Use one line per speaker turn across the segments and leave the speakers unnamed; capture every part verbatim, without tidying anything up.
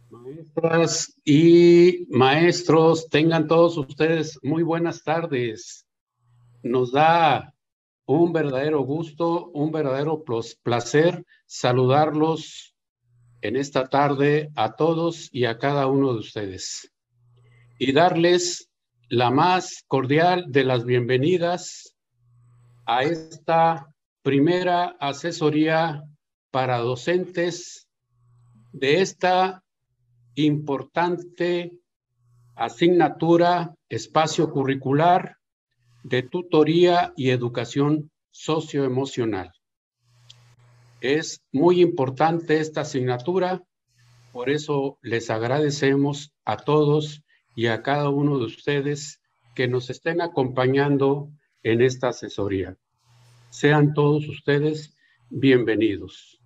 Maestras y maestros, tengan todos ustedes muy buenas tardes. Nos da un verdadero gusto, un verdadero placer saludarlos en esta tarde a todos y a cada uno de ustedes y darles la más cordial de las bienvenidas a esta primera asesoría para docentes de esta importante asignatura, espacio curricular de tutoría y educación socioemocional. Es muy importante esta asignatura, por eso les agradecemos a todos y a cada uno de ustedes que nos estén acompañando en esta asesoría. Sean todos ustedes bienvenidos.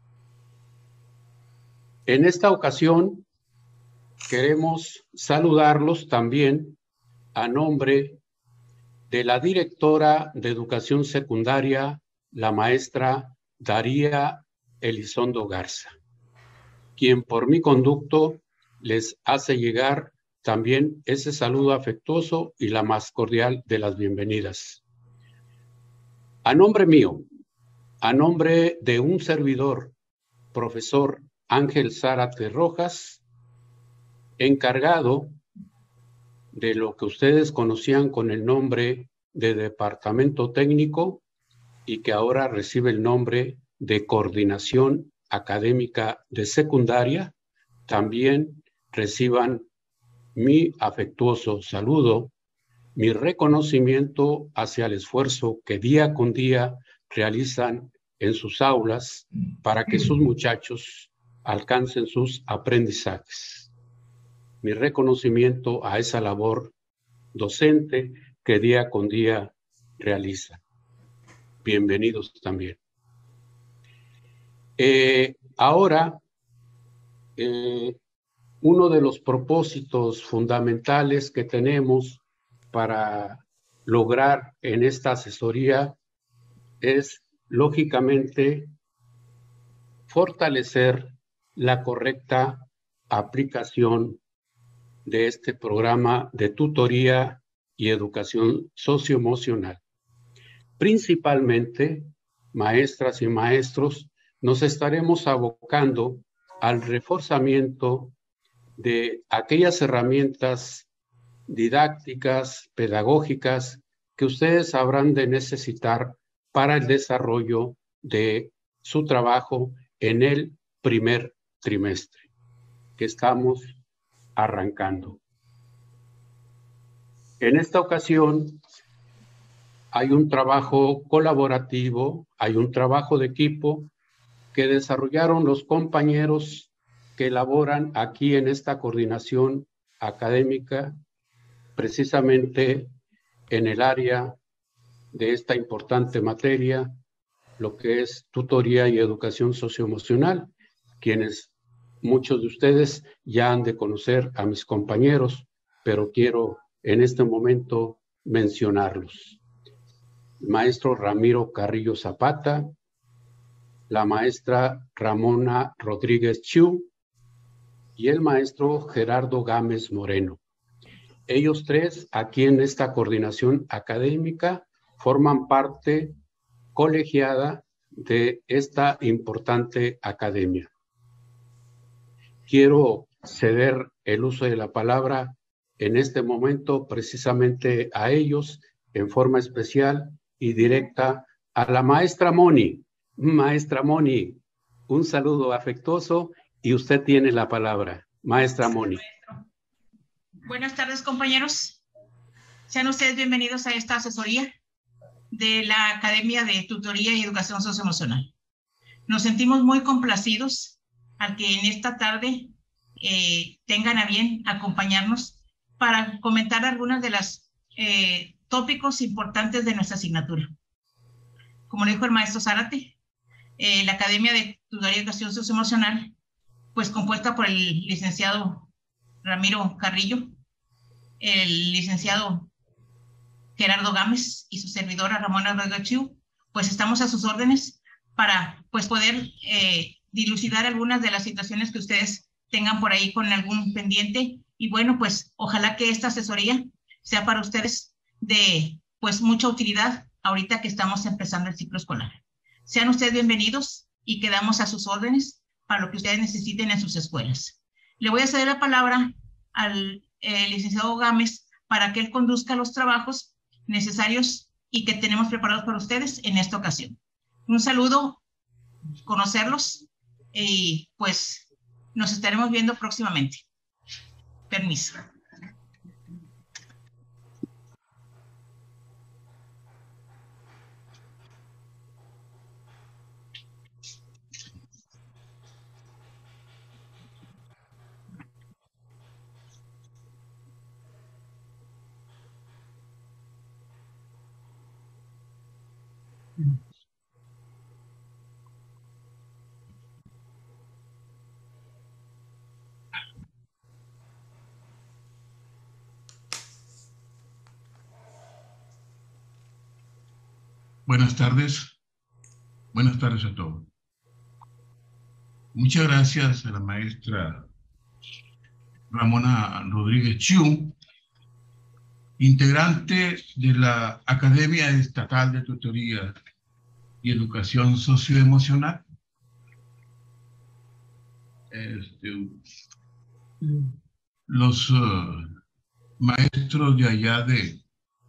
En esta ocasión, queremos saludarlos también a nombre de la directora de Educación Secundaria, la maestra Daría Elizondo Garza, quien por mi conducto les hace llegar también ese saludo afectuoso y la más cordial de las bienvenidas. A nombre mío, a nombre de un servidor, profesor Ángel Zárate Rojas, encargado de lo que ustedes conocían con el nombre de Departamento Técnico y que ahora recibe el nombre de Coordinación Académica de Secundaria, también reciban mi afectuoso saludo, mi reconocimiento hacia el esfuerzo que día con día realizan en sus aulas para que sus muchachos alcancen sus aprendizajes. Mi reconocimiento a esa labor docente que día con día realiza. Bienvenidos también. Eh, ahora, eh, uno de los propósitos fundamentales que tenemos para lograr en esta asesoría es, lógicamente, fortalecer la correcta aplicación de este programa de tutoría y educación socioemocional. Principalmente, maestras y maestros, nos estaremos abocando al reforzamiento de aquellas herramientas didácticas, pedagógicas, que ustedes habrán de necesitar para el desarrollo de su trabajo en el primer trimestre, que estamos arrancando. En esta ocasión hay un trabajo colaborativo, hay un trabajo de equipo que desarrollaron los compañeros que elaboran aquí en esta coordinación académica, precisamente en el área de esta importante materia, lo que es tutoría y educación socioemocional, quienes muchos de ustedes ya han de conocer a mis compañeros, pero quiero en este momento mencionarlos. El maestro Ramiro Carrillo Zapata, la maestra Ramona Rodríguez Chiu y el maestro Gerardo Gámez Moreno. Ellos tres, aquí en esta coordinación académica, forman parte colegiada de esta importante academia. Quiero ceder el uso de la palabra en este momento precisamente a ellos, en forma especial y directa a la maestra Moni. Maestra Moni, un saludo afectuoso y usted tiene la palabra. Maestra Moni.
Buenas tardes, compañeros. Sean ustedes bienvenidos a esta asesoría de la Academia de Tutoría y Educación Socioemocional. Nos sentimos muy complacidos al que en esta tarde eh, tengan a bien acompañarnos para comentar algunas de las eh, tópicos importantes de nuestra asignatura. Como lo dijo el maestro Zárate, eh, la Academia de Tutoría y Educación Socioemocional, pues compuesta por el licenciado Ramiro Carrillo, el licenciado Gerardo Gámez y su servidora Ramona Rodríguez Chiu, pues estamos a sus órdenes para pues poder eh, dilucidar algunas de las situaciones que ustedes tengan por ahí con algún pendiente. Y bueno, pues ojalá que esta asesoría sea para ustedes de pues mucha utilidad ahorita que estamos empezando el ciclo escolar. Sean ustedes bienvenidos y quedamos a sus órdenes para lo que ustedes necesiten en sus escuelas. Le voy a ceder la palabra al eh, licenciado Gámez para que él conduzca los trabajos necesarios y que tenemos preparados para ustedes en esta ocasión. Un saludo, conocerlos y pues nos estaremos viendo próximamente. Permiso.
Buenas tardes. Buenas tardes a todos. Muchas gracias a la maestra Ramona Rodríguez Chiu, integrante de la Academia Estatal de Tutoría y Educación Socioemocional. Este, los uh, maestros de allá de,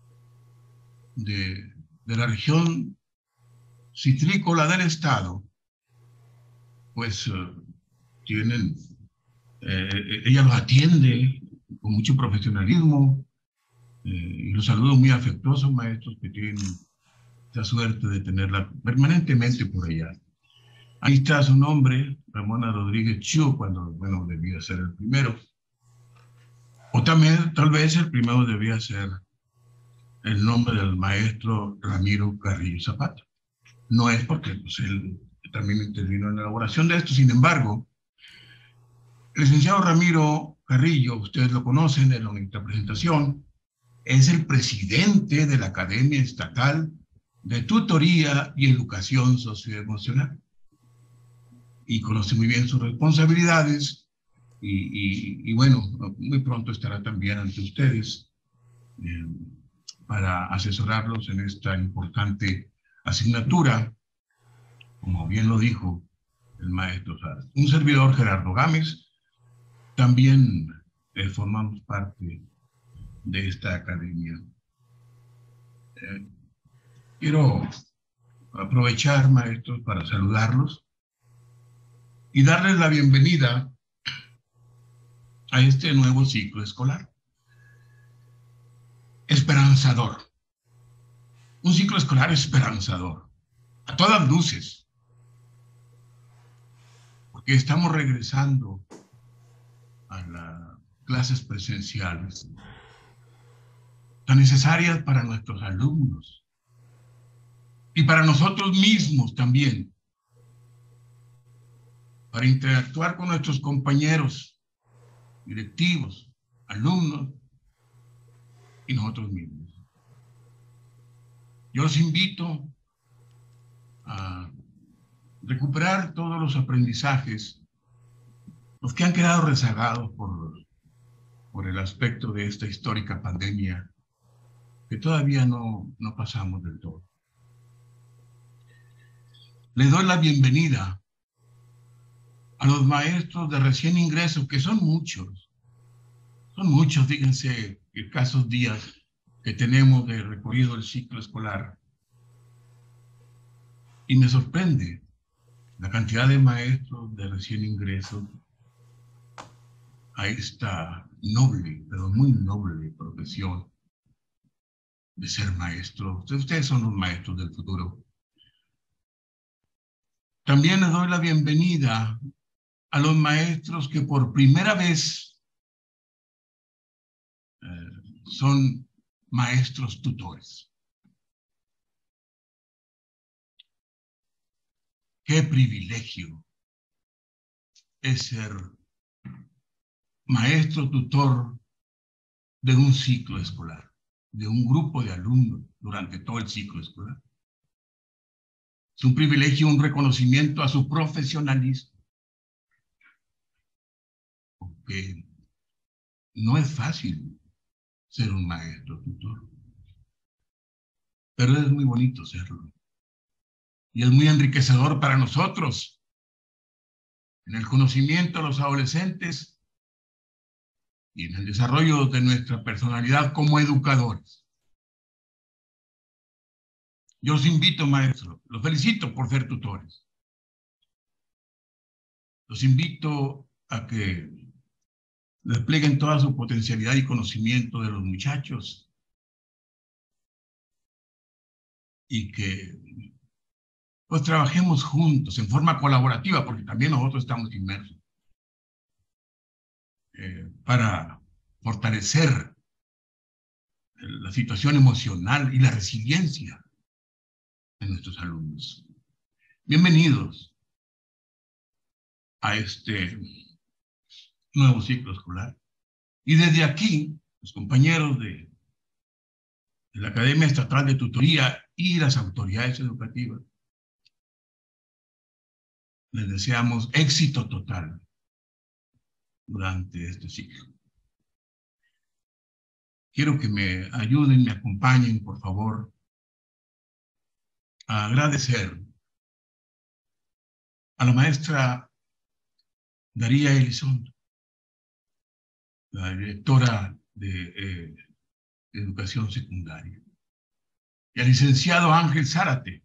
de, de la región citrícola del estado, pues uh, tienen, eh, ella los atiende con mucho profesionalismo, eh, y los saludo muy afectuosos, maestros que tienen la suerte de tenerla permanentemente por allá. Ahí está su nombre, Ramona Rodríguez Chiu, cuando, bueno, debía ser el primero. O también, tal vez, el primero debía ser el nombre del maestro Ramiro Carrillo Zapata. No es porque pues, él también intervino en la elaboración de esto. Sin embargo, el licenciado Ramiro Carrillo, ustedes lo conocen en nuestra presentación, es el presidente de la Academia Estatal de Tutoría y Educación Socioemocional. Y conoce muy bien sus responsabilidades y, y, y bueno, muy pronto estará también ante ustedes eh, para asesorarlos en esta importante asignatura, como bien lo dijo el maestro Sara. Un servidor, Gerardo Gámez, también eh, formamos parte de esta academia. Eh, quiero aprovechar, maestros, para saludarlos y darles la bienvenida a este nuevo ciclo escolar. Esperanzador. Un ciclo escolar esperanzador. A todas luces. Porque estamos regresando a las clases presenciales tan necesarias para nuestros alumnos y para nosotros mismos también, para interactuar con nuestros compañeros, directivos, alumnos y nosotros mismos. Yo los invito a recuperar todos los aprendizajes, los que han quedado rezagados por, por el aspecto de esta histórica pandemia que todavía no, no pasamos del todo. Les doy la bienvenida a los maestros de recién ingreso, que son muchos, son muchos, fíjense, escasos días que tenemos de recorrido el ciclo escolar. Y me sorprende la cantidad de maestros de recién ingreso a esta noble, pero muy noble profesión de ser maestro. Ustedes son los maestros del futuro. También les doy la bienvenida a los maestros que por primera vez eh, son maestros tutores. Qué privilegio es ser maestro tutor de un ciclo escolar, de un grupo de alumnos durante todo el ciclo escolar. Es un privilegio, un reconocimiento a su profesionalismo. porque no es fácil ser un maestro, tutor. Pero es muy bonito serlo. Y es muy enriquecedor para nosotros. En el conocimiento de los adolescentes y en el desarrollo de nuestra personalidad como educadores. Yo los invito, maestros, los felicito por ser tutores. Los invito a que desplieguen toda su potencialidad y conocimiento de los muchachos y que pues trabajemos juntos en forma colaborativa, porque también nosotros estamos inmersos, eh, para fortalecer la situación emocional y la resiliencia de nuestros alumnos. Bienvenidos a este nuevo ciclo escolar. Y desde aquí, los compañeros de, de la Academia Estatal de Tutoría y las autoridades educativas, les deseamos éxito total durante este ciclo. Quiero que me ayuden, me acompañen, por favor, a agradecer a la maestra Daría Elizondo, la directora de eh, Educación Secundaria, y al licenciado Ángel Zárate,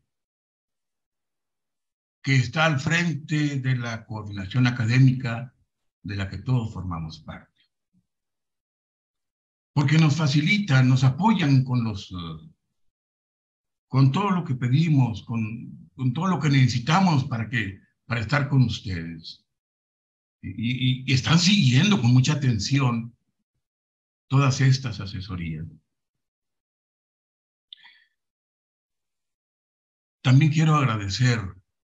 que está al frente de la coordinación académica de la que todos formamos parte. Porque nos facilitan, nos apoyan con los, uh, con todo lo que pedimos, con, con todo lo que necesitamos para, que, para estar con ustedes. Y, y, y están siguiendo con mucha atención todas estas asesorías. También quiero agradecer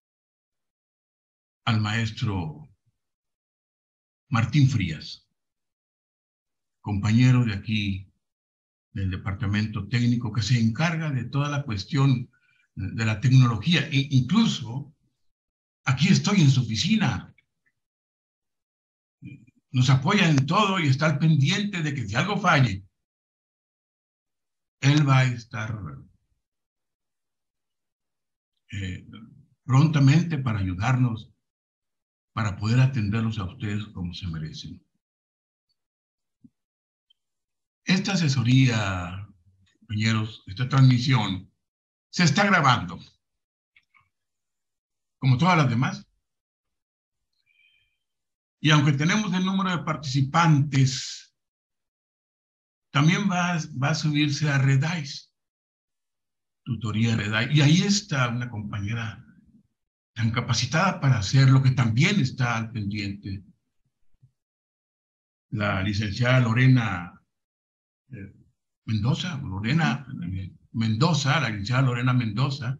al maestro Martín Frías, compañero de aquí del departamento técnico que se encarga de toda la cuestión de la tecnología. E incluso aquí estoy en su oficina. Nos apoya en todo y está al pendiente de que si algo falle, él va a estar eh, prontamente para ayudarnos, para poder atenderlos a ustedes como se merecen. Esta asesoría, compañeros, esta transmisión, se está grabando, como todas las demás. Y aunque tenemos el número de participantes, también va, va a subirse a Redais, tutoría Redais. Y ahí está una compañera tan capacitada para hacerlo, que también está al pendiente, la licenciada Lorena eh, Mendoza, Lorena Mendoza, la licenciada Lorena Mendoza,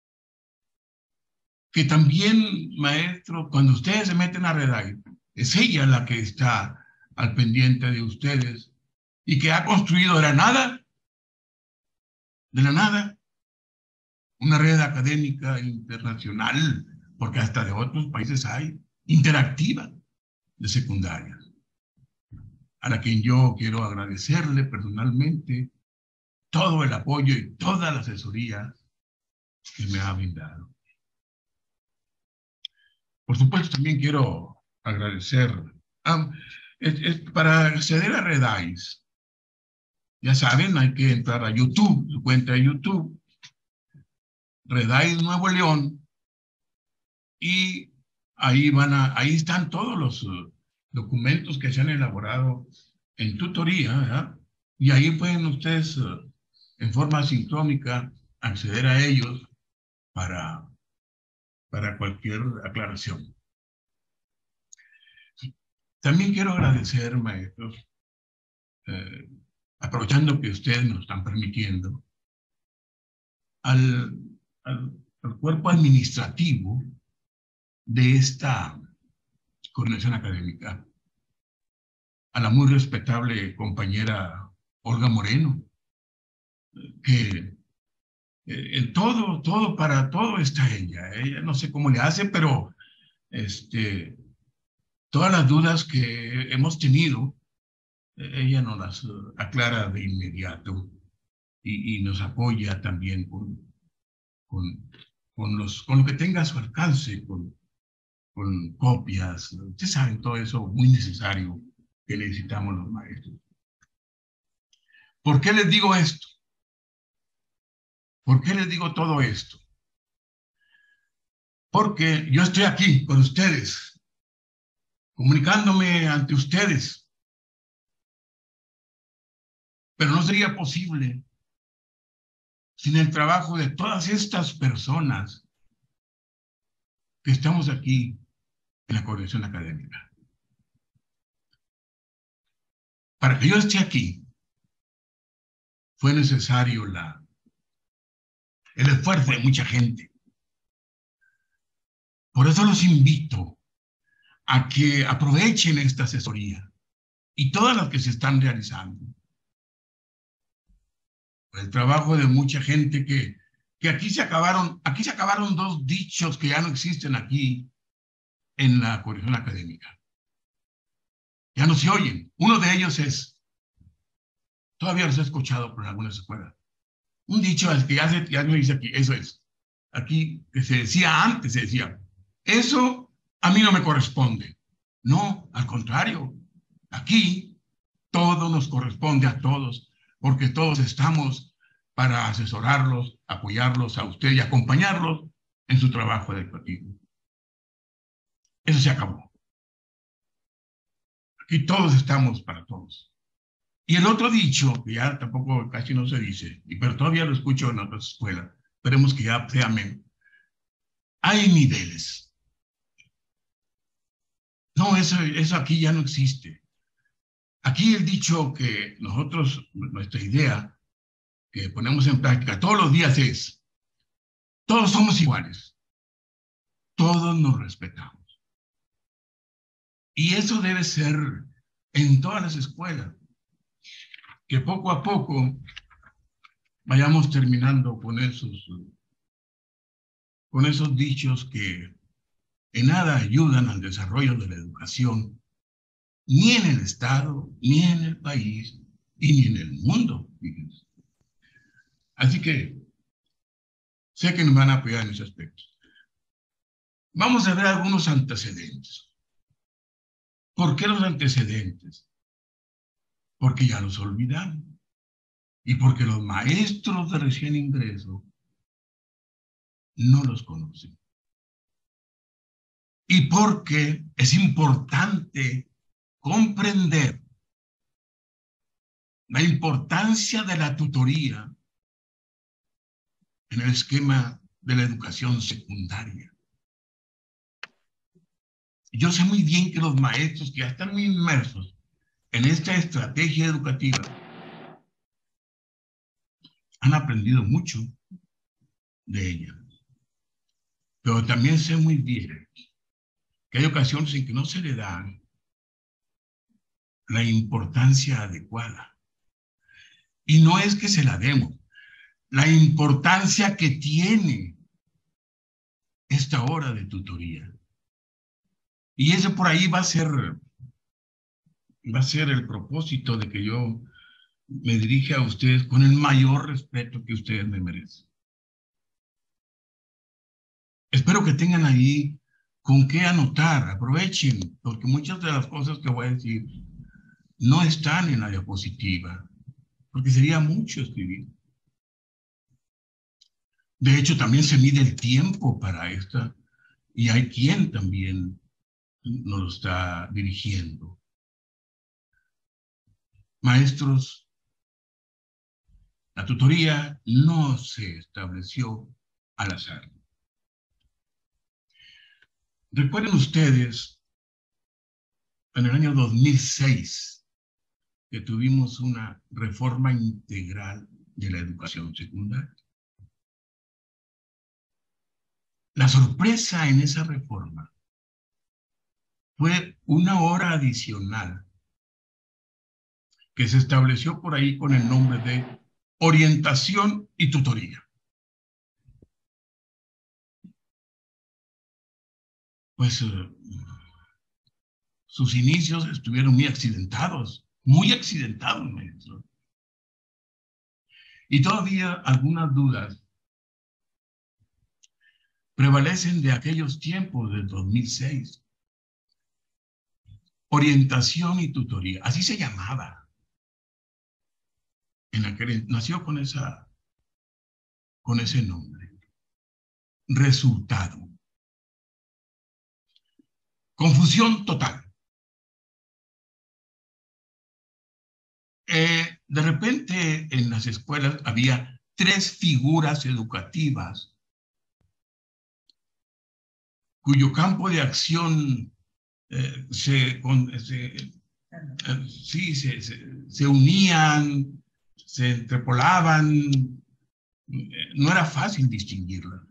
que también, maestro, cuando ustedes se meten a Redais, es ella la que está al pendiente de ustedes y que ha construido de la nada, de la nada, una red académica internacional, porque hasta de otros países hay, interactiva, de secundaria, a la que yo quiero agradecerle personalmente todo el apoyo y toda la asesoría que me ha brindado. Por supuesto, también quiero agradecer, ah, es, es, para acceder a Redais, ya saben, hay que entrar a YouTube, su cuenta de YouTube, Redais Nuevo León, y ahí van a, ahí están todos los uh, documentos que se han elaborado en tutoría, ¿verdad? Y ahí pueden ustedes uh, en forma sincrónica acceder a ellos para, para cualquier aclaración. También quiero agradecer, maestros, eh, aprovechando que ustedes nos están permitiendo, al, al, al cuerpo administrativo de esta coordinación académica, a la muy respetable compañera Olga Moreno, que eh, todo, todo, para todo está ella. Ella no sé cómo le hace, pero este, todas las dudas que hemos tenido, ella nos las aclara de inmediato y, y nos apoya también con, con, con, los, con lo que tenga a su alcance, con, con copias. Ustedes saben todo eso muy necesario que necesitamos los maestros. ¿Por qué les digo esto? ¿Por qué les digo todo esto? Porque yo estoy aquí con ustedes, comunicándome ante ustedes. Pero no sería posible sin el trabajo de todas estas personas que estamos aquí en la coordinación académica. Para que yo esté aquí, fue necesario la, el esfuerzo de mucha gente. Por eso los invito a que aprovechen esta asesoría y todas las que se están realizando. El trabajo de mucha gente que, que aquí se acabaron, aquí se acabaron dos dichos que ya no existen aquí en la coordinación académica. Ya no se oyen. Uno de ellos es, todavía los he escuchado por algunas escuelas, un dicho al que ya, se, ya no dice aquí, eso es. Aquí que se decía antes, se decía, eso a mí no me corresponde. No, al contrario, aquí todo nos corresponde a todos, porque todos estamos para asesorarlos, apoyarlos a usted y acompañarlos en su trabajo educativo. Eso se acabó. Aquí todos estamos para todos. Y el otro dicho, que ya tampoco casi no se dice, pero todavía lo escucho en otras escuelas, esperemos que ya sea menos. Hay niveles. No, eso, eso aquí ya no existe. Aquí el dicho que nosotros, nuestra idea, que ponemos en práctica todos los días es, todos somos iguales, todos nos respetamos. Y eso debe ser en todas las escuelas, que poco a poco vayamos terminando con esos, con esos dichos que en nada ayudan al desarrollo de la educación, ni en el Estado, ni en el país, y ni en el mundo. Fíjense. Así que sé que nos van a apoyar en ese aspecto. Vamos a ver algunos antecedentes. ¿Por qué los antecedentes? Porque ya los olvidaron. Y porque los maestros de recién ingreso no los conocen. Y porque es importante comprender la importancia de la tutoría en el esquema de la educación secundaria. Yo sé muy bien que los maestros que ya están muy inmersos en esta estrategia educativa han aprendido mucho de ella. Pero también sé muy bien que hay ocasiones en que no se le da la importancia adecuada. Y no es que se la demos, la importancia que tiene esta hora de tutoría. Y eso por ahí va a ser, va a ser el propósito de que yo me dirija a ustedes con el mayor respeto que ustedes me merecen. Espero que tengan ahí con qué anotar, aprovechen, porque muchas de las cosas que voy a decir no están en la diapositiva, porque sería mucho escribir. De hecho, también se mide el tiempo para esta, y hay quien también nos lo está dirigiendo. Maestros, la tutoría no se estableció al azar. Recuerden ustedes, en el año dos mil seis, que tuvimos una reforma integral de la educación secundaria. La sorpresa en esa reforma fue una hora adicional que se estableció por ahí con el nombre de orientación y tutoría. Pues sus inicios estuvieron muy accidentados, muy accidentados, maestro. Y todavía algunas dudas prevalecen de aquellos tiempos del dos mil seis. Orientación y tutoría, así se llamaba. En aquel, nació con, esa, con ese nombre. Resultado. Confusión total. Eh, de repente en las escuelas había tres figuras educativas cuyo campo de acción eh, se, con, se, eh, sí, se, se, se unían, se entrepolaban, eh, no era fácil distinguirla.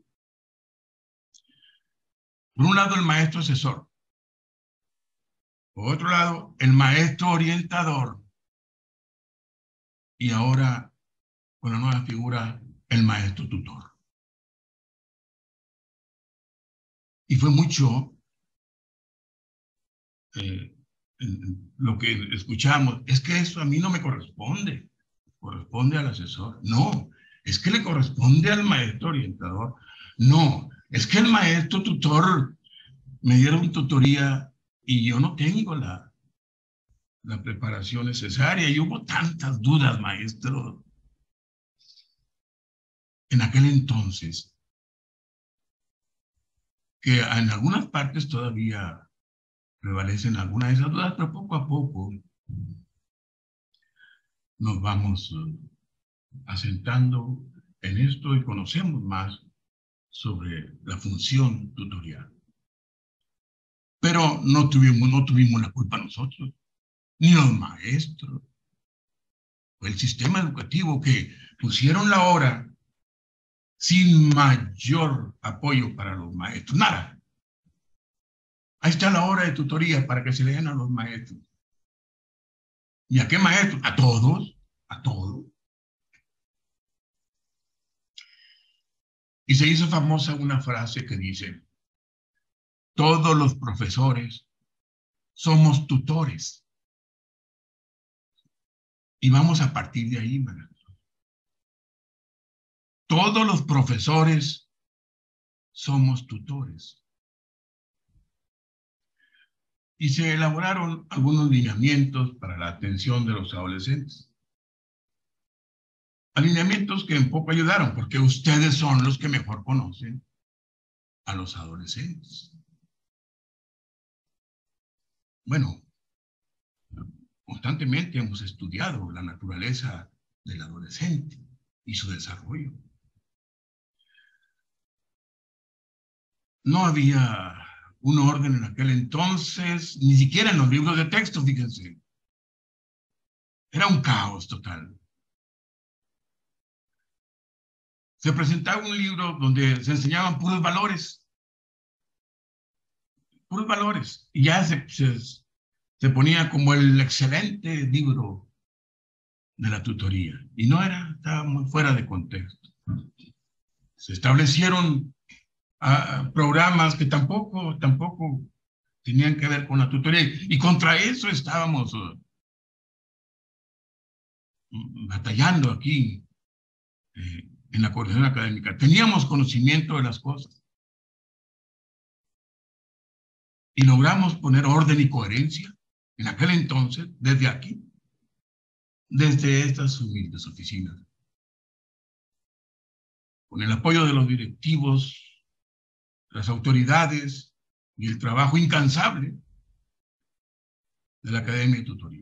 Por un lado el maestro asesor, por otro lado el maestro orientador, y ahora, con la nueva figura, el maestro tutor. Y fue mucho eh, lo que escuchamos. Es que eso a mí no me corresponde. Corresponde al asesor. No, es que le corresponde al maestro orientador. No, es que el maestro tutor me dieron tutoría y yo no tengo la... la preparación necesaria, y hubo tantas dudas, maestro. En aquel entonces, que en algunas partes todavía prevalecen algunas de esas dudas, pero poco a poco nos vamos asentando en esto y conocemos más sobre la función tutorial. Pero no tuvimos, no tuvimos la culpa nosotros, ni los maestros. Fue el sistema educativo que pusieron la hora sin mayor apoyo para los maestros. Nada. Ahí está la hora de tutoría para que se le den a los maestros. ¿Y a qué maestros? A todos. A todos. Y se hizo famosa una frase que dice: todos los profesores somos tutores. Y vamos a partir de ahí, maestro. Todos los profesores somos tutores. Y se elaboraron algunos lineamientos para la atención de los adolescentes. Alineamientos que en poco ayudaron, porque ustedes son los que mejor conocen a los adolescentes. Bueno, constantemente hemos estudiado la naturaleza del adolescente y su desarrollo. No había un orden en aquel entonces, ni siquiera en los libros de texto, fíjense. Era un caos total. Se presentaba un libro donde se enseñaban puros valores. Puros valores. Y ya se, se, se ponía como el excelente libro de la tutoría. Y no era, estaba muy fuera de contexto. Se establecieron uh, programas que tampoco, tampoco tenían que ver con la tutoría. Y contra eso estábamos uh, batallando aquí eh, en la coordinación académica. Teníamos conocimiento de las cosas. Y logramos poner orden y coherencia en aquel entonces, desde aquí, desde estas humildes oficinas. Con el apoyo de los directivos, las autoridades y el trabajo incansable de la Academia de Tutoría.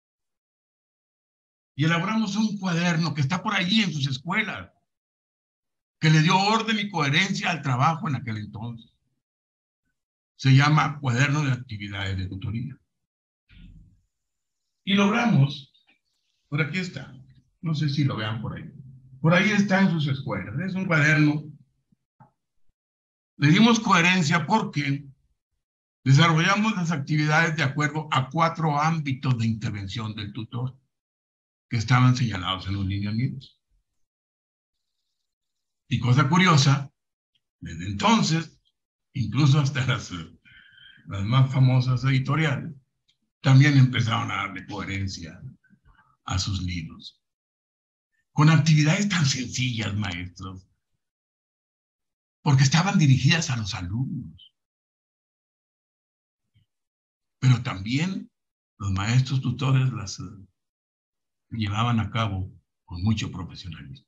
Y elaboramos un cuaderno que está por allí en sus escuelas, que le dio orden y coherencia al trabajo en aquel entonces. Se llama Cuaderno de Actividades de Tutoría. Y logramos, por aquí está, no sé si lo vean por ahí, por ahí está en sus escuelas, es un cuaderno. Le dimos coherencia porque desarrollamos las actividades de acuerdo a cuatro ámbitos de intervención del tutor que estaban señalados en los lineamientos. Y cosa curiosa, desde entonces, incluso hasta las las más famosas editoriales, también empezaron a darle coherencia a sus libros. Con actividades tan sencillas, maestros, porque estaban dirigidas a los alumnos. Pero también los maestros tutores las uh, llevaban a cabo con mucho profesionalismo.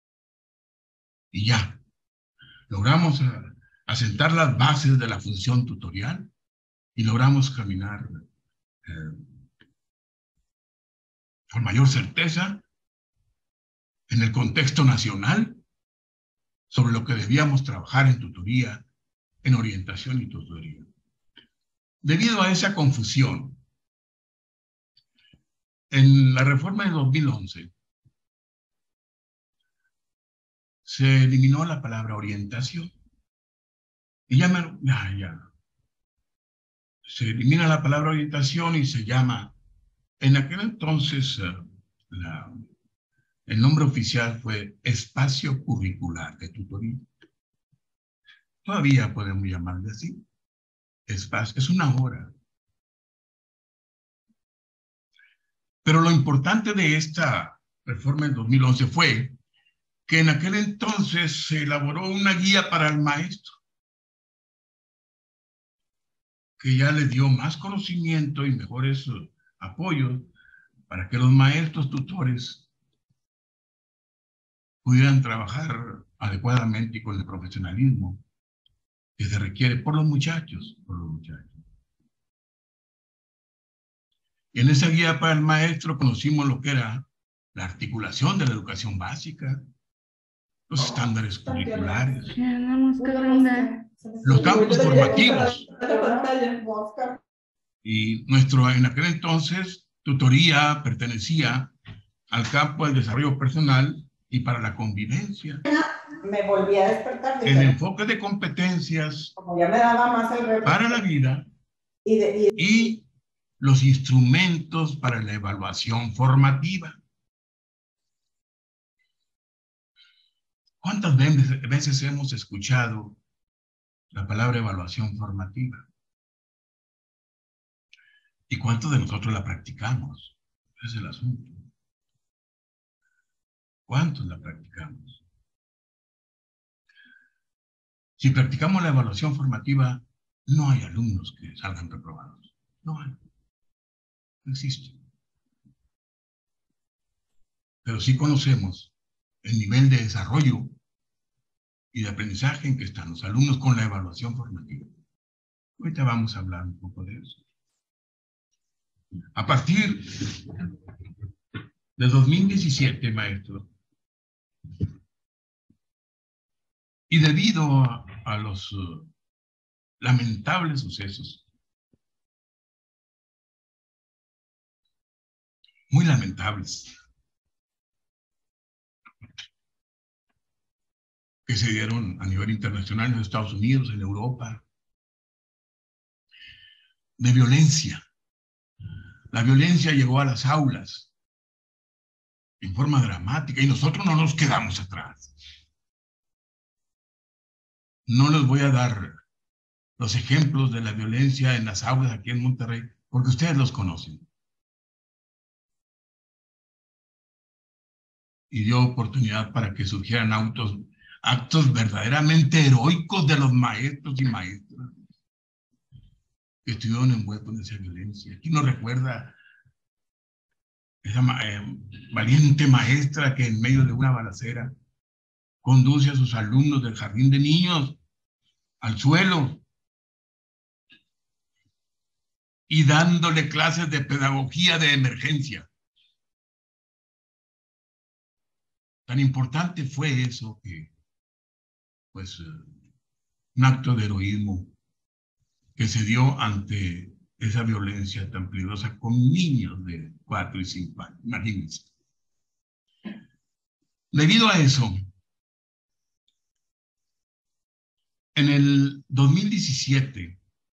Y ya, logramos uh, asentar las bases de la función tutorial y logramos caminar eh, con mayor certeza en el contexto nacional sobre lo que debíamos trabajar en tutoría, en orientación y tutoría. Debido a esa confusión, en la reforma de dos mil once se eliminó la palabra orientación. Y ya, me, ya, ya. Se elimina la palabra orientación y se llama, en aquel entonces, uh, la, el nombre oficial fue Espacio Curricular de Tutoría. Todavía podemos llamarle así. Espacio, es una hora. Pero lo importante de esta reforma en dos mil once fue que en aquel entonces se elaboró una guía para el maestro, que ya le dio más conocimiento y mejores uh, apoyos para que los maestros tutores pudieran trabajar adecuadamente y con el profesionalismo que se requiere por los muchachos, por los muchachos. Y en esa guía para el maestro conocimos lo que era la articulación de la educación básica, los estándares curriculares, los campos formativos. Y nuestro, en aquel entonces, tutoría pertenecía al campo del desarrollo personal y para la convivencia.
Me volví a despertar.
El enfoque de competencias
como ya me daba más el reto,
para la vida
y, de, y,
y los instrumentos para la evaluación formativa. ¿Cuántas veces, veces hemos escuchado la palabra evaluación formativa? ¿Y cuántos de nosotros la practicamos? Ese es el asunto. ¿Cuántos la practicamos? Si practicamos la evaluación formativa, no hay alumnos que salgan reprobados. No hay. No existe. Pero sí conocemos el nivel de desarrollo y de aprendizaje en que están los alumnos con la evaluación formativa. Ahorita vamos a hablar un poco de eso. A partir de dos mil diecisiete, maestro, y debido a, a los uh, lamentables sucesos, muy lamentables, que se dieron a nivel internacional en los Estados Unidos, en Europa, de violencia. La violencia llegó a las aulas en forma dramática y nosotros no nos quedamos atrás. No les voy a dar los ejemplos de la violencia en las aulas aquí en Monterrey, porque ustedes los conocen. Y dio oportunidad para que surgieran autos, actos verdaderamente heroicos de los maestros y maestras que estuvieron envueltos en esa violencia. ¿Quién nos recuerda esa eh, valiente maestra que en medio de una balacera conduce a sus alumnos del jardín de niños al suelo y dándole clases de pedagogía de emergencia? Tan importante fue eso que, pues, uh, un acto de heroísmo que se dio ante esa violencia tan peligrosa con niños de cuatro y cinco años. Imagínense. Debido a eso, en el dos mil diecisiete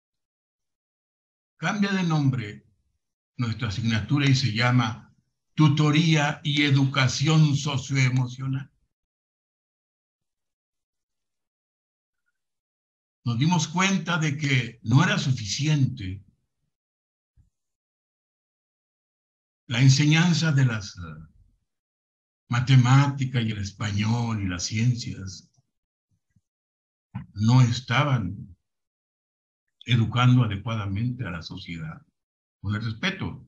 cambia de nombre nuestra asignatura y se llama Tutoría y Educación Socioemocional. nos dimos cuenta de que no era suficiente la enseñanza de las uh, matemáticas y el español y las ciencias. No estaban educando adecuadamente a la sociedad, con el respeto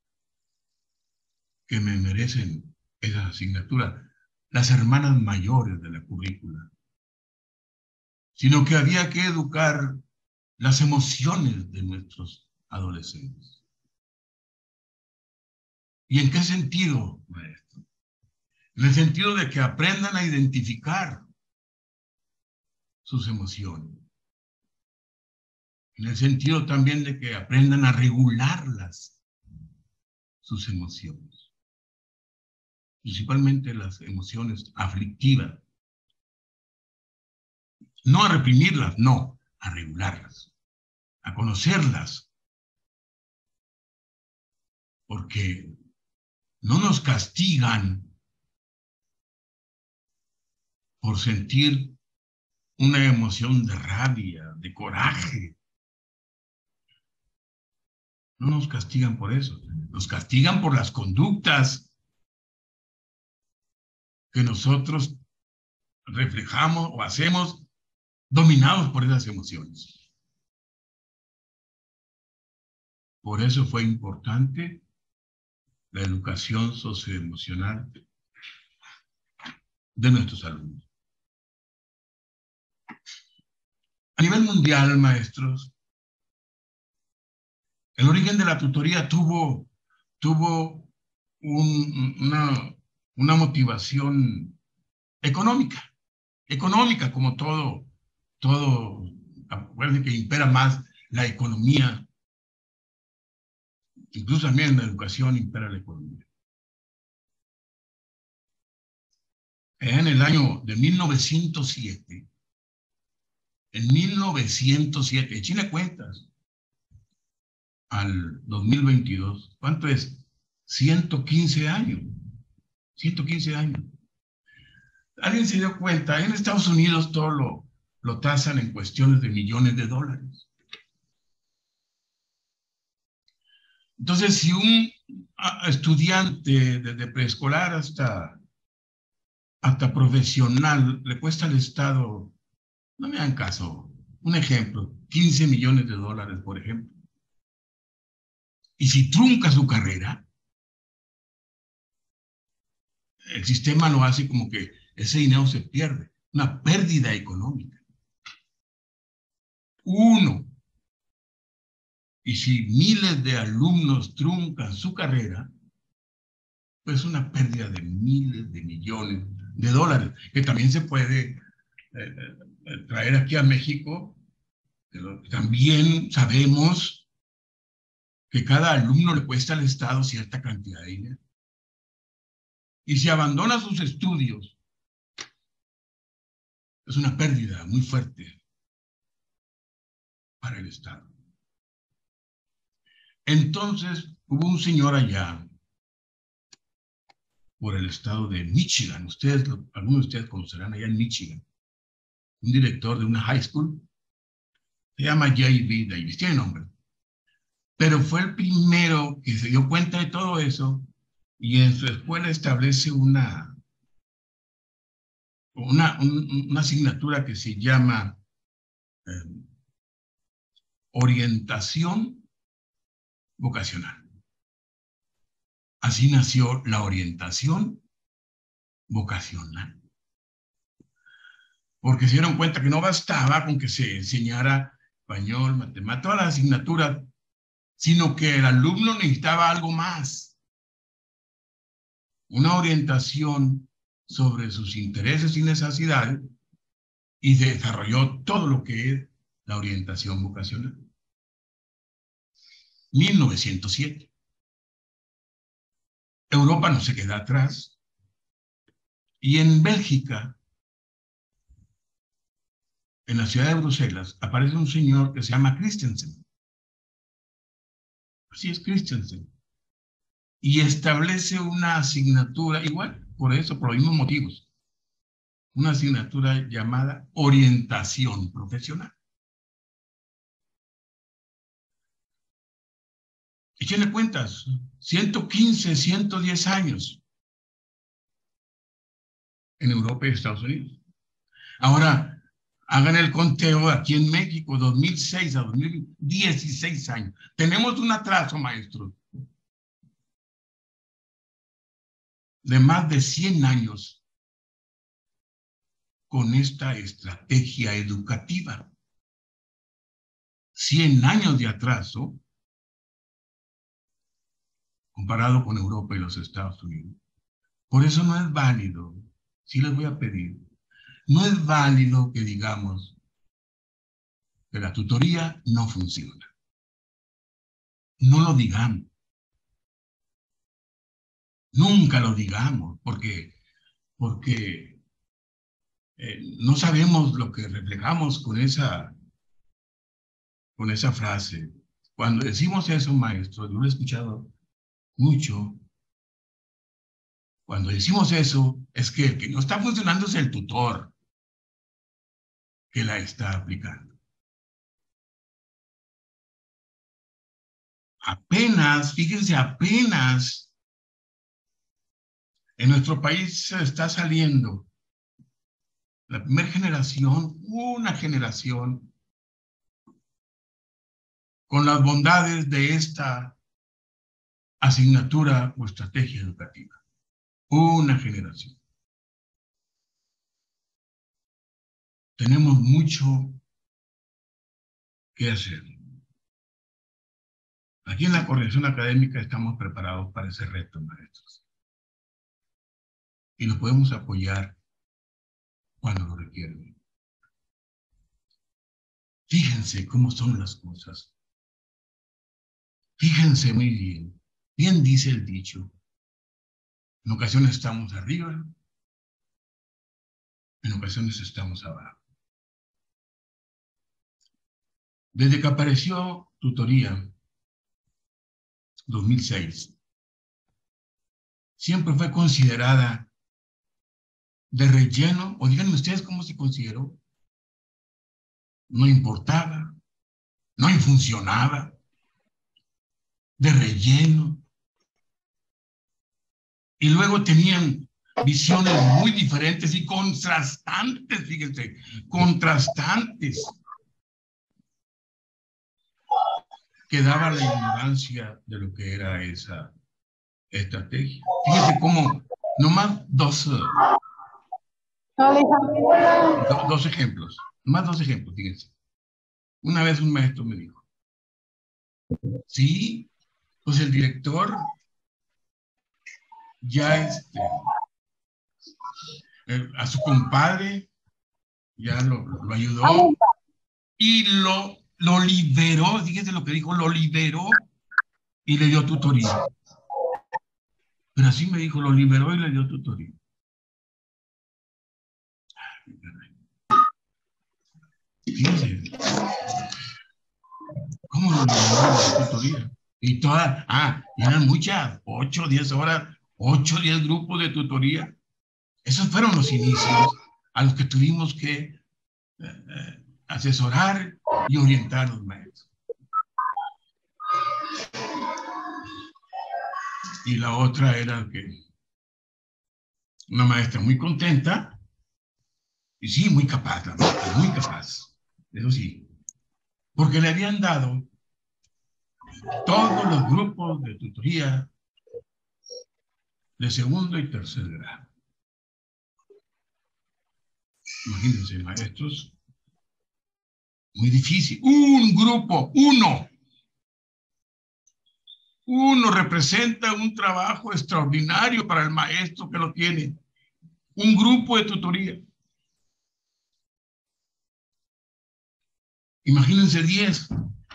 que me merecen esas asignaturas, las hermanas mayores de la currícula, sino que había que educar las emociones de nuestros adolescentes. ¿Y en qué sentido, maestro? En el sentido de que aprendan a identificar sus emociones. En el sentido también de que aprendan a regularlas, sus emociones. Principalmente las emociones aflictivas. No a reprimirlas, no, a regularlas, a conocerlas. Porque no nos castigan por sentir una emoción de rabia, de coraje. No nos castigan por eso. Nos castigan por las conductas que nosotros reflejamos o hacemos dominados por esas emociones. Por eso fue importante la educación socioemocional de nuestros alumnos. A nivel mundial, maestros, el origen de la tutoría tuvo, tuvo un, una, una motivación económica, económica como todo, todo, acuérdense que impera más la economía. Incluso también en la educación impera la economía. En el año de mil novecientos siete, en mil novecientos siete, échenle cuentas, al dos mil veintidós, ¿cuánto es? ciento quince años. ciento quince años. ¿Alguien se dio cuenta? En Estados Unidos todo lo, lo tasan en cuestiones de millones de dólares. Entonces, si un estudiante desde preescolar hasta, hasta profesional le cuesta al Estado, no me hagan caso, un ejemplo, quince millones de dólares, por ejemplo. Y si trunca su carrera, el sistema lo hace como que ese dinero se pierde, una pérdida económica. Uno. Y si miles de alumnos truncan su carrera, pues una pérdida de miles de millones de dólares, que también se puede eh, traer aquí a México. Pero también sabemos que cada alumno le cuesta al Estado cierta cantidad de dinero. Y si abandona sus estudios, es una pérdida muy fuerte para el Estado. Entonces, hubo un señor allá, por el estado de Michigan, ustedes, algunos de ustedes conocerán allá en Michigan, un director de una high school, se llama J B Davis, tiene nombre, pero fue el primero que se dio cuenta de todo eso y en su escuela establece una, una, un, una asignatura que se llama eh, orientación vocacional. Así nació la orientación vocacional. Porque se dieron cuenta que no bastaba con que se enseñara español, matemáticas, todas las asignaturas, sino que el alumno necesitaba algo más. Una orientación sobre sus intereses y necesidades, y se desarrolló todo lo que es la orientación vocacional. mil novecientos siete. Europa no se queda atrás. Y en Bélgica, en la ciudad de Bruselas, aparece un señor que se llama Christensen. Así es, Christensen. Y establece una asignatura, igual, por eso, por los mismos motivos, una asignatura llamada orientación profesional. Échenle cuentas, ciento quince, ciento diez años en Europa y Estados Unidos. Ahora, hagan el conteo aquí en México, dos mil seis a dos mil dieciséis años. Tenemos un atraso, maestros, de más de cien años con esta estrategia educativa. cien años de atraso comparado con Europa y los Estados Unidos. Por eso no es válido, sí les voy a pedir, no es válido que digamos que la tutoría no funciona. No lo digamos. Nunca lo digamos, porque, porque eh, no sabemos lo que reflejamos con esa, con esa frase. Cuando decimos eso, maestro, yo lo he escuchado mucho. Cuando decimos eso, es que el que no está funcionando es el tutor que la está aplicando. Apenas, fíjense, apenas en nuestro país se está saliendo la primera generación, una generación, con las bondades de esta asignatura o estrategia educativa. Una generación. Tenemos mucho que hacer. Aquí en la coordinación académica estamos preparados para ese reto, maestros. Y lo podemos apoyar cuando lo requieren. Fíjense cómo son las cosas. Fíjense muy bien. Bien dice el dicho. En ocasiones estamos arriba, en ocasiones estamos abajo. Desde que apareció tutoría, dos mil seis, siempre fue considerada de relleno, o díganme ustedes cómo se consideró. No importaba, no funcionaba, de relleno. Y luego tenían visiones muy diferentes y contrastantes, fíjense, contrastantes, que daba la ignorancia de lo que era esa estrategia. Fíjense cómo, nomás dos, uh, do, dos ejemplos, nomás dos ejemplos, fíjense. Una vez un maestro me dijo, sí, pues el director ya este, eh, a su compadre ya lo, lo ayudó y lo, lo liberó, fíjense lo que dijo, lo liberó y le dio tutoría. Pero así me dijo, lo liberó y le dio tutoría. Fíjense, ¿cómo lo liberó y le dio tutoría? Y todas, ah, eran muchas, ocho, diez horas, ocho, diez grupos de tutoría. Esos fueron los inicios a los que tuvimos que eh, eh, asesorar y orientar a los maestros. Y la otra era que una maestra muy contenta, y sí, muy capaz, la maestra, muy capaz, eso sí, porque le habían dado todos los grupos de tutoría de segundo y tercer grado. Imagínense, maestros, muy difícil. Un grupo, uno. Uno representa un trabajo extraordinario para el maestro que lo tiene. Un grupo de tutoría. Imagínense diez.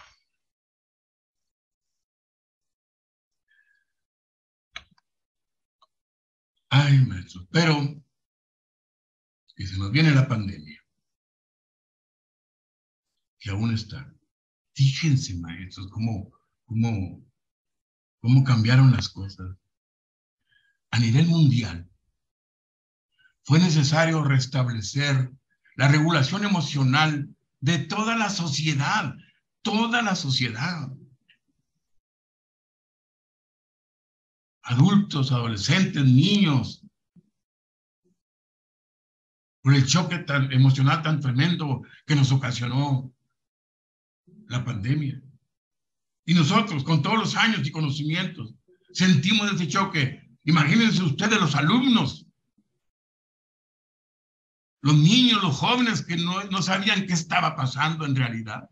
Ay, maestro, pero que se nos viene la pandemia, que aún está. Fíjense, maestros, cómo, cómo, cómo cambiaron las cosas. A nivel mundial, fue necesario restablecer la regulación emocional de toda la sociedad, toda la sociedad. adultos, adolescentes, niños, por el choque tan emocional tan tremendo que nos ocasionó la pandemia. Y nosotros, con todos los años y conocimientos, sentimos ese choque. Imagínense ustedes los alumnos, los niños, los jóvenes que no, no sabían qué estaba pasando en realidad.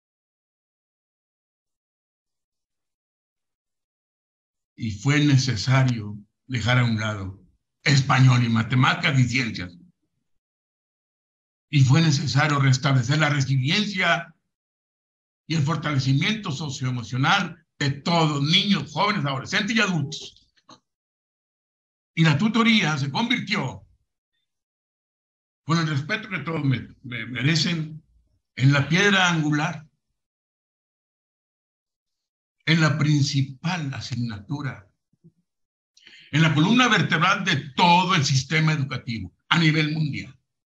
Y fue necesario dejar a un lado español y matemáticas y ciencias. Y fue necesario restablecer la resiliencia y el fortalecimiento socioemocional de todos, niños, jóvenes, adolescentes y adultos. Y la tutoría se convirtió, con el respeto que todos me, me merecen, en la piedra angular, en la principal asignatura, en la columna vertebral de todo el sistema educativo a nivel mundial.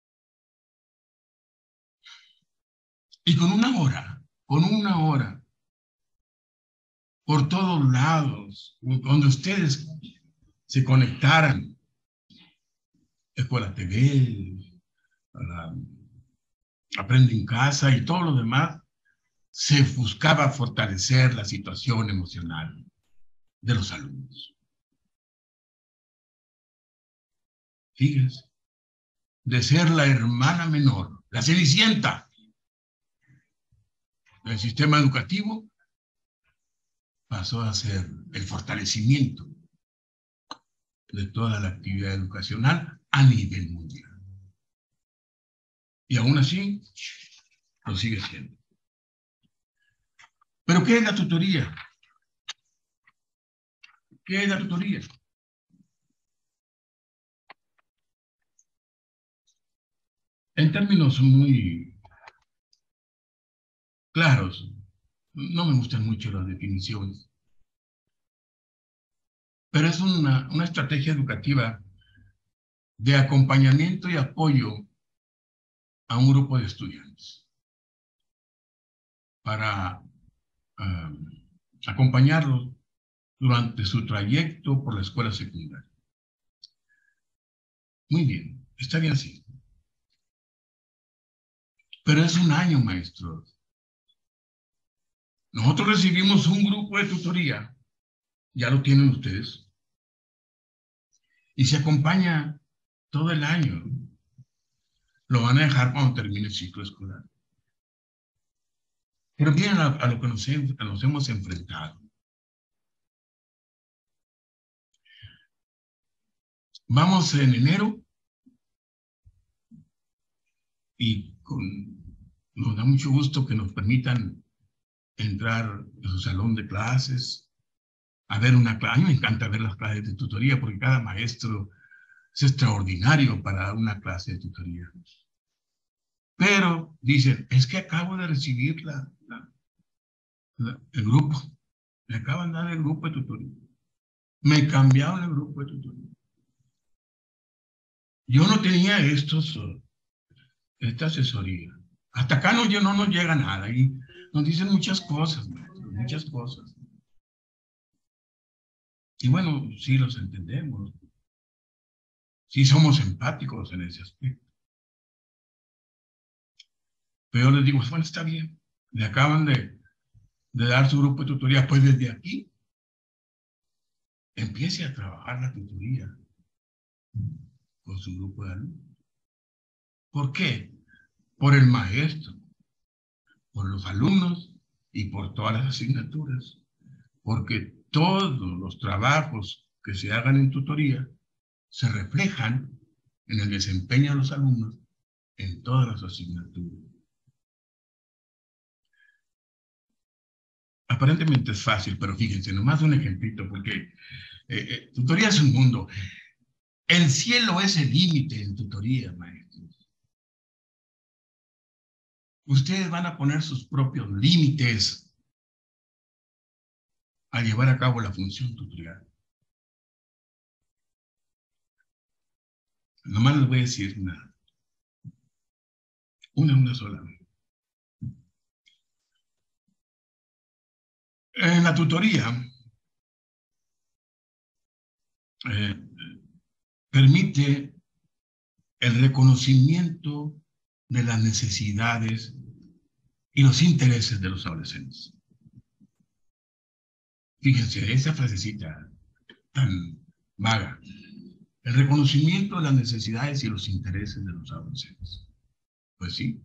Y con una hora, con una hora, por todos lados, donde ustedes se conectaran, Escuela T V, la, Aprende en Casa y todo lo demás, se buscaba fortalecer la situación emocional de los alumnos. Fíjense, de ser la hermana menor, la cenicienta del sistema educativo, pasó a ser el fortalecimiento de toda la actividad educacional a nivel mundial. Y aún así, lo sigue siendo. ¿Pero qué es la tutoría? ¿Qué es la tutoría? En términos muy claros, no me gustan mucho las definiciones, pero es una, una estrategia educativa de acompañamiento y apoyo a un grupo de estudiantes para um, acompañarlos durante su trayecto por la escuela secundaria. Muy bien, está bien así. Pero es un año, maestros. Nosotros recibimos un grupo de tutoría, ya lo tienen ustedes, y se acompaña todo el año. Lo van a dejar cuando termine el ciclo escolar. Pero miren a, a lo que nos, nos hemos enfrentado. Vamos en enero y con, nos da mucho gusto que nos permitan entrar a su salón de clases, a ver una clase. A mí me encanta ver las clases de tutoría porque cada maestro es extraordinario para dar una clase de tutoría. Pero dicen, es que acabo de recibir la, la, la, el grupo. Me acaban de dar el grupo de tutoría. Me cambiaron el grupo de tutoría. Yo no tenía estos, esta asesoría. Hasta acá no, no nos llega nada. Y nos dicen muchas cosas, maestro, muchas cosas. Y bueno, sí los entendemos. Sí somos empáticos en ese aspecto. Pero yo les digo, bueno, está bien. Le acaban de, de dar su grupo de tutoría. Pues desde aquí, empiece a trabajar la tutoría con su grupo de alumnos. ¿Por qué? Por el maestro, por los alumnos y por todas las asignaturas. Porque todos los trabajos que se hagan en tutoría se reflejan en el desempeño de los alumnos en todas las asignaturas. Aparentemente es fácil, pero fíjense, nomás un ejemplito, porque eh, eh, tutoría es un mundo. El cielo es el límite en tutoría, maestros. Ustedes van a poner sus propios límites a llevar a cabo la función tutorial. Nomás les voy a decir una, una, una sola. En la tutoría eh, permite el reconocimiento de las necesidades y los intereses de los adolescentes. Fíjense, esa frasecita tan vaga. El reconocimiento de las necesidades y los intereses de los adolescentes. Pues sí.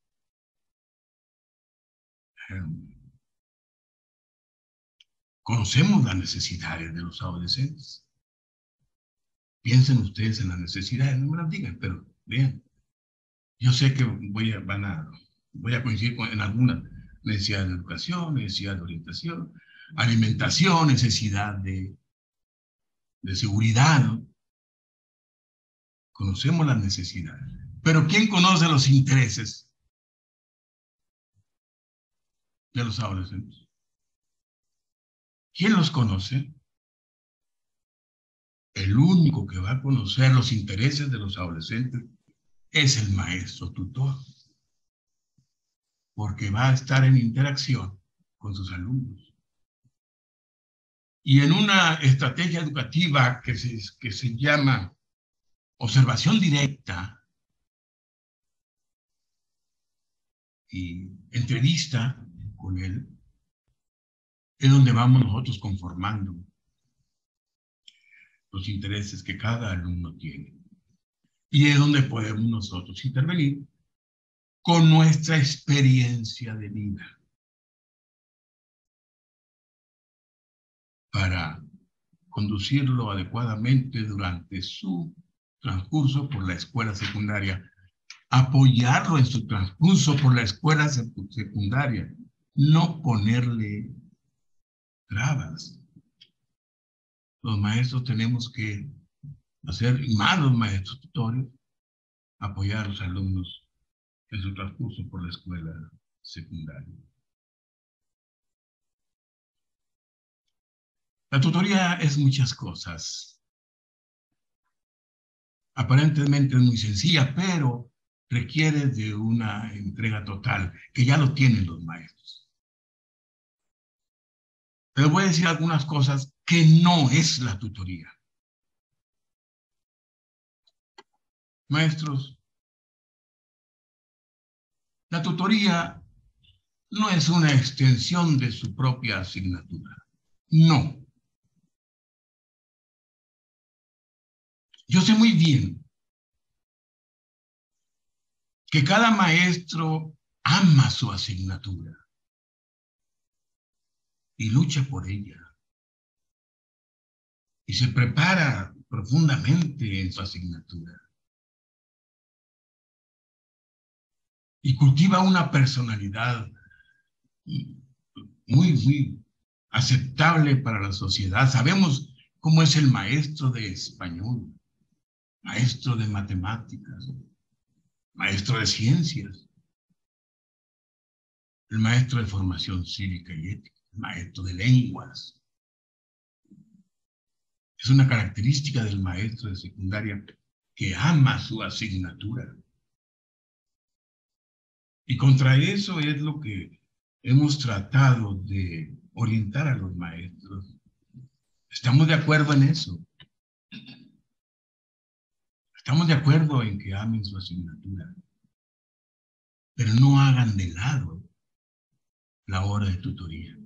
Um, conocemos las necesidades de los adolescentes. Piensen ustedes en las necesidades, no me las digan, pero vean. Yo sé que voy a, van a, voy a coincidir con, en algunas necesidades de educación, necesidad de orientación, alimentación, necesidad de, de seguridad, ¿no? Conocemos las necesidades. Pero ¿quién conoce los intereses de los adolescentes? ¿Quién los conoce? El único que va a conocer los intereses de los adolescentes es el maestro tutor, porque va a estar en interacción con sus alumnos. Y en una estrategia educativa que se, que se llama observación directa y entrevista con él, es donde vamos nosotros conformando los intereses que cada alumno tiene. Y es donde podemos nosotros intervenir con nuestra experiencia de vida para conducirlo adecuadamente durante su transcurso por la escuela secundaria, apoyarlo en su transcurso por la escuela secundaria, no ponerle trabas. Los maestros tenemos que hacer, y más los maestros tutores, apoyar a los alumnos en su transcurso por la escuela secundaria. La tutoría es muchas cosas. Aparentemente es muy sencilla, pero requiere de una entrega total, que ya lo tienen los maestros. Les voy a decir algunas cosas que no es la tutoría. Maestros, la tutoría no es una extensión de su propia asignatura. No. Yo sé muy bien que cada maestro ama su asignatura y lucha por ella. Y se prepara profundamente en su asignatura. Y cultiva una personalidad muy, muy aceptable para la sociedad. Sabemos cómo es el maestro de español, maestro de matemáticas, maestro de ciencias, el maestro de formación cívica y ética, el maestro de lenguas. Es una característica del maestro de secundaria que ama su asignatura. Y contra eso es lo que hemos tratado de orientar a los maestros. Estamos de acuerdo en eso. Estamos de acuerdo en que amen su asignatura. Pero no hagan de lado la hora de tutoría.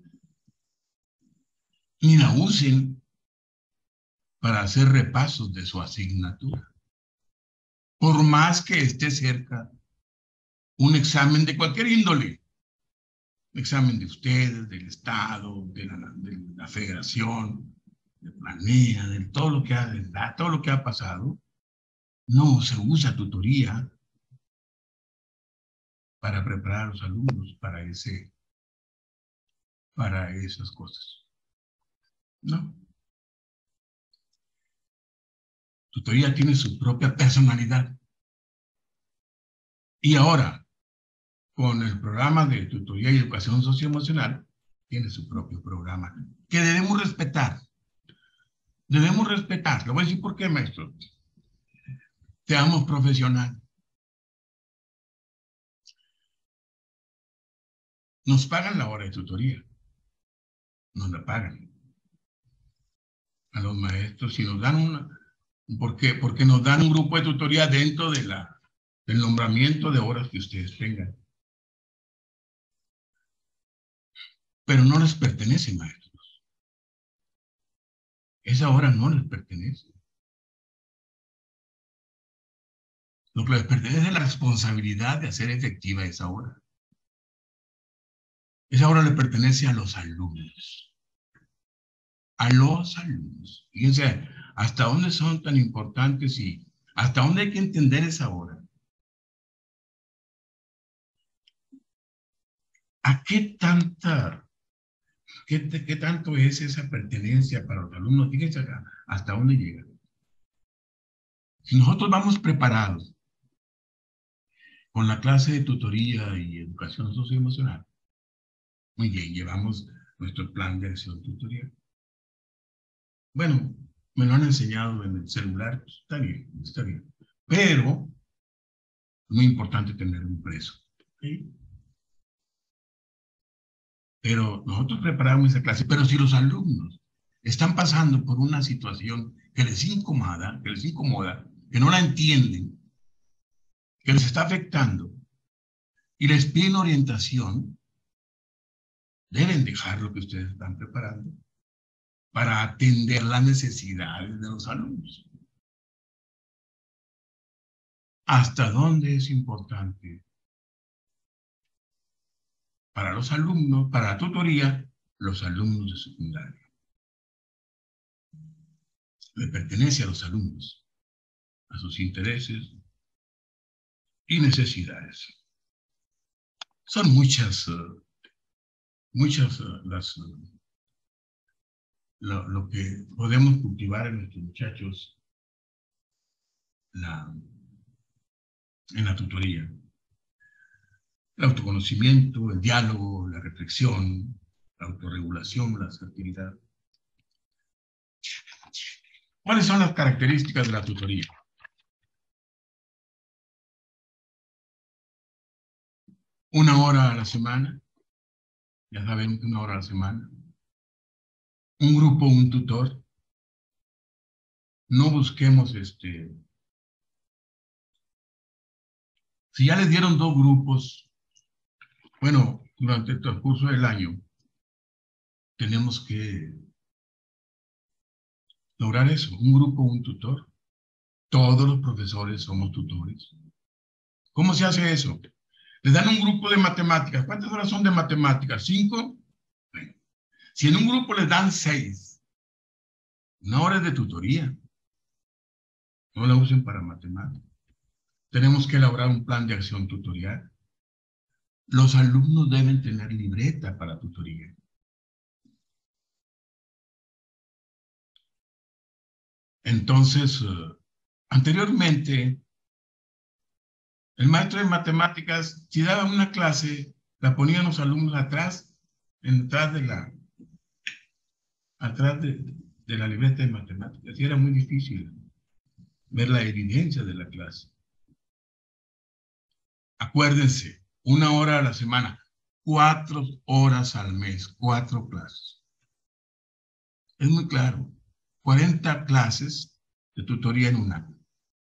Ni la usen para hacer repasos de su asignatura. Por más que esté cerca un examen de cualquier índole, un examen de ustedes, del Estado, de la, de la Federación, de Planea, de todo lo que ha, de todo lo que ha pasado, no se usa tutoría para preparar a los alumnos para ese, para esas cosas. No. Tutoría tiene su propia personalidad. Y ahora, con el programa de tutoría y educación socioemocional, tiene su propio programa, que debemos respetar. Debemos respetar. Le voy a decir por qué, maestro. Seamos profesional. Nos pagan la hora de tutoría. Nos la pagan. a los maestros si nos dan una, ¿por qué? Porque nos dan un grupo de tutoría dentro de la, del nombramiento de horas que ustedes tengan. Pero no les pertenece, maestros. Esa hora no les pertenece. Lo que les pertenece es la responsabilidad de hacer efectiva esa hora. Esa hora le pertenece a los alumnos. A los alumnos. Fíjense hasta dónde son tan importantes y hasta dónde hay que entender esa hora. ¿A qué tanta, qué, qué tanto es esa pertenencia para los alumnos? Fíjense acá, hasta dónde llega. Si nosotros vamos preparados con la clase de tutoría y educación socioemocional, muy bien, llevamos nuestro plan de acción tutorial. Bueno, me lo han enseñado en el celular, pues, está bien, está bien. Pero, es muy importante tener un preso. ¿Sí? Pero nosotros preparamos esa clase, pero si los alumnos están pasando por una situación que les incomoda, que les incomoda, que no la entienden, que les está afectando, y les piden orientación, deben dejar lo que ustedes están preparando para atender las necesidades de los alumnos. ¿Hasta dónde es importante para los alumnos, para la tutoría, los alumnos de secundaria? Le pertenece a los alumnos, a sus intereses y necesidades. Son muchas, uh, muchas uh, las... Uh, Lo, lo que podemos cultivar en nuestros muchachos la, en la tutoría. El autoconocimiento, el diálogo, la reflexión, la autorregulación, la asertividad. ¿Cuáles son las características de la tutoría? Una hora a la semana. Ya saben que una hora a la semana. Un grupo, un tutor. No busquemos este... Si ya les dieron dos grupos, bueno, durante el transcurso del año, tenemos que lograr eso, un grupo, un tutor. Todos los profesores somos tutores. ¿Cómo se hace eso? Les dan un grupo de matemáticas. ¿Cuántas horas son de matemáticas? ¿Cinco? Bueno, si en un grupo les dan seis, una hora es de tutoría. No la usen para matemáticas. Tenemos que elaborar un plan de acción tutorial. Los alumnos deben tener libreta para tutoría. Entonces, uh, anteriormente, el maestro de matemáticas, si daba una clase, la ponían los alumnos atrás, atrás de la, atrás de, de la libreta de matemáticas. Y era muy difícil ver la evidencia de la clase. Acuérdense, una hora a la semana, cuatro horas al mes, cuatro clases. Es muy claro, cuarenta clases de tutoría en un año.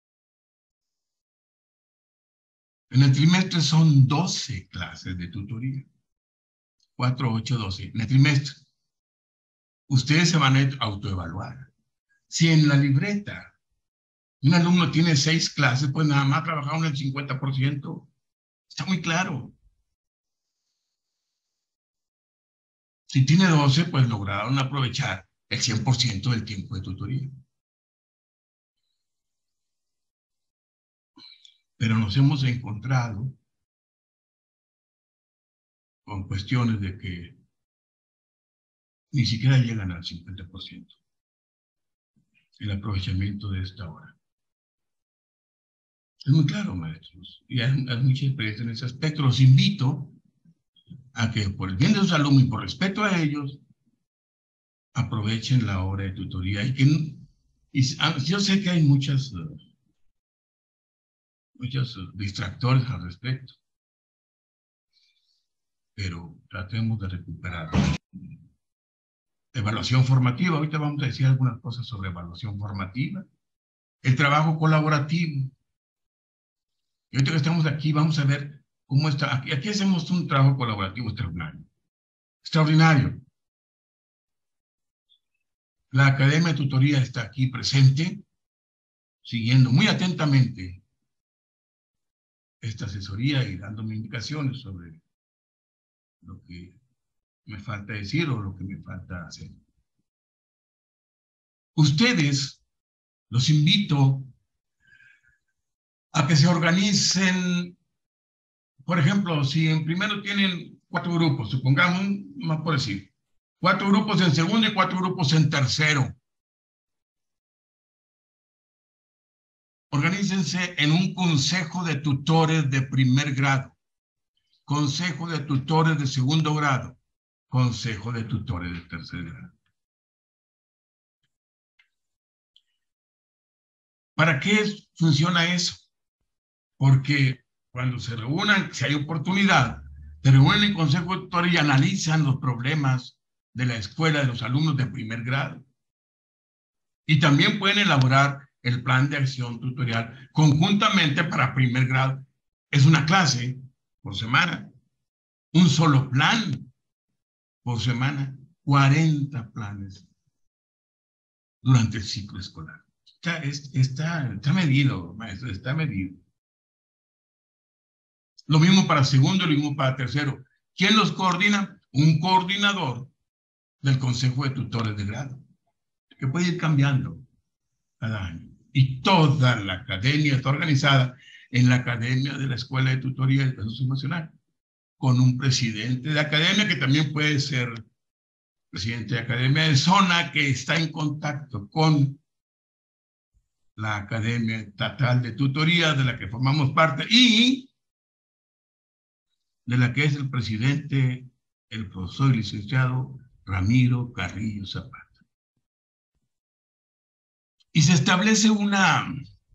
En el trimestre son doce clases de tutoría. cuatro, ocho, doce. En el trimestre. Ustedes se van a autoevaluar. Si en la libreta un alumno tiene seis clases, pues nada más trabajaron el cincuenta por ciento. Está muy claro. Si tiene doce, pues lograron aprovechar el cien por ciento del tiempo de tutoría. Pero nos hemos encontrado con cuestiones de que ni siquiera llegan al cincuenta por ciento el aprovechamiento de esta hora. Es muy claro, maestros, y hay, hay mucha experiencia en ese aspecto. Los invito a que, por el bien de sus alumnos y por respeto a ellos, aprovechen la hora de tutoría. Y que, y, yo sé que hay muchas, uh, muchos uh, distractores al respecto, pero tratemos de recuperar evaluación formativa. Ahorita vamos a decir algunas cosas sobre evaluación formativa. El trabajo colaborativo. Y ahorita que estamos aquí, vamos a ver cómo está. Aquí, aquí hacemos un trabajo colaborativo extraordinario. Extraordinario. La Academia de Tutoría está aquí presente, siguiendo muy atentamente esta asesoría y dándome indicaciones sobre lo que me falta decir o lo que me falta hacer. Ustedes, los invito a que se organicen. Por ejemplo, si en primero tienen cuatro grupos, supongamos, más por decir, cuatro grupos en segundo y cuatro grupos en tercero. Organícense en un consejo de tutores de primer grado, consejo de tutores de segundo grado, consejo de tutores de tercer grado. ¿Para qué funciona eso? Porque cuando se reúnan, si hay oportunidad, se reúnen en consejo de tutores y analizan los problemas de la escuela de los alumnos de primer grado. Y también pueden elaborar el plan de acción tutorial conjuntamente para primer grado. Es una clase por semana, un solo plan por semana, cuarenta planes durante el ciclo escolar. Está, está, está medido, maestro, está medido. Lo mismo para segundo y lo mismo para tercero. ¿Quién los coordina? Un coordinador del Consejo de Tutores de Grado, que puede ir cambiando cada año. Y toda la academia está organizada en la Academia de la Escuela de Tutoría y Educación Emocional, con un presidente de academia que también puede ser presidente de academia de zona, que está en contacto con la Academia Estatal de Tutoría, de la que formamos parte, y de la que es el presidente, el profesor y licenciado Ramiro Carrillo Zapata. Y se establece una,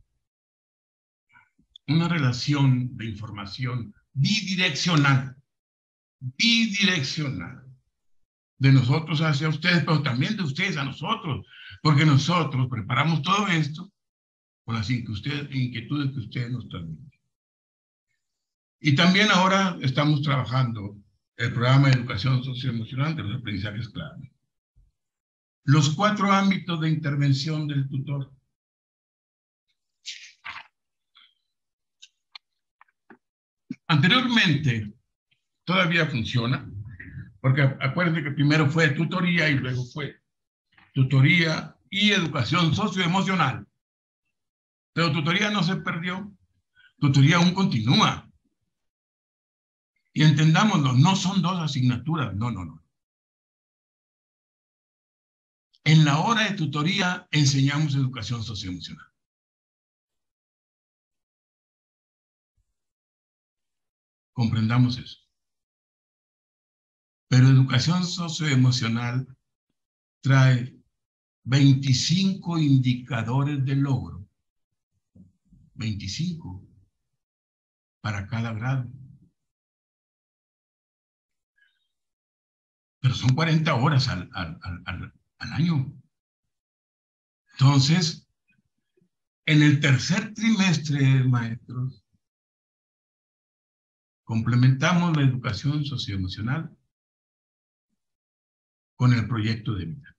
una relación de información bidireccional, bidireccional, de nosotros hacia ustedes, pero también de ustedes a nosotros, porque nosotros preparamos todo esto con las inquietudes, inquietudes que ustedes nos transmiten. Y también ahora estamos trabajando el programa de educación socioemocional de los aprendizajes clave. Los cuatro ámbitos de intervención del tutor. Anteriormente, todavía funciona, porque acuérdense que primero fue tutoría y luego fue tutoría y educación socioemocional. Pero tutoría no se perdió, tutoría aún continúa. Y entendámoslo, no son dos asignaturas, no, no, no. En la hora de tutoría enseñamos educación socioemocional. Comprendamos eso. Pero educación socioemocional trae veinticinco indicadores de logro. veinticinco para cada grado. Pero son cuarenta horas al, al, al, al año. Entonces, en el tercer trimestre, maestros, complementamos la educación socioemocional con el proyecto de vida.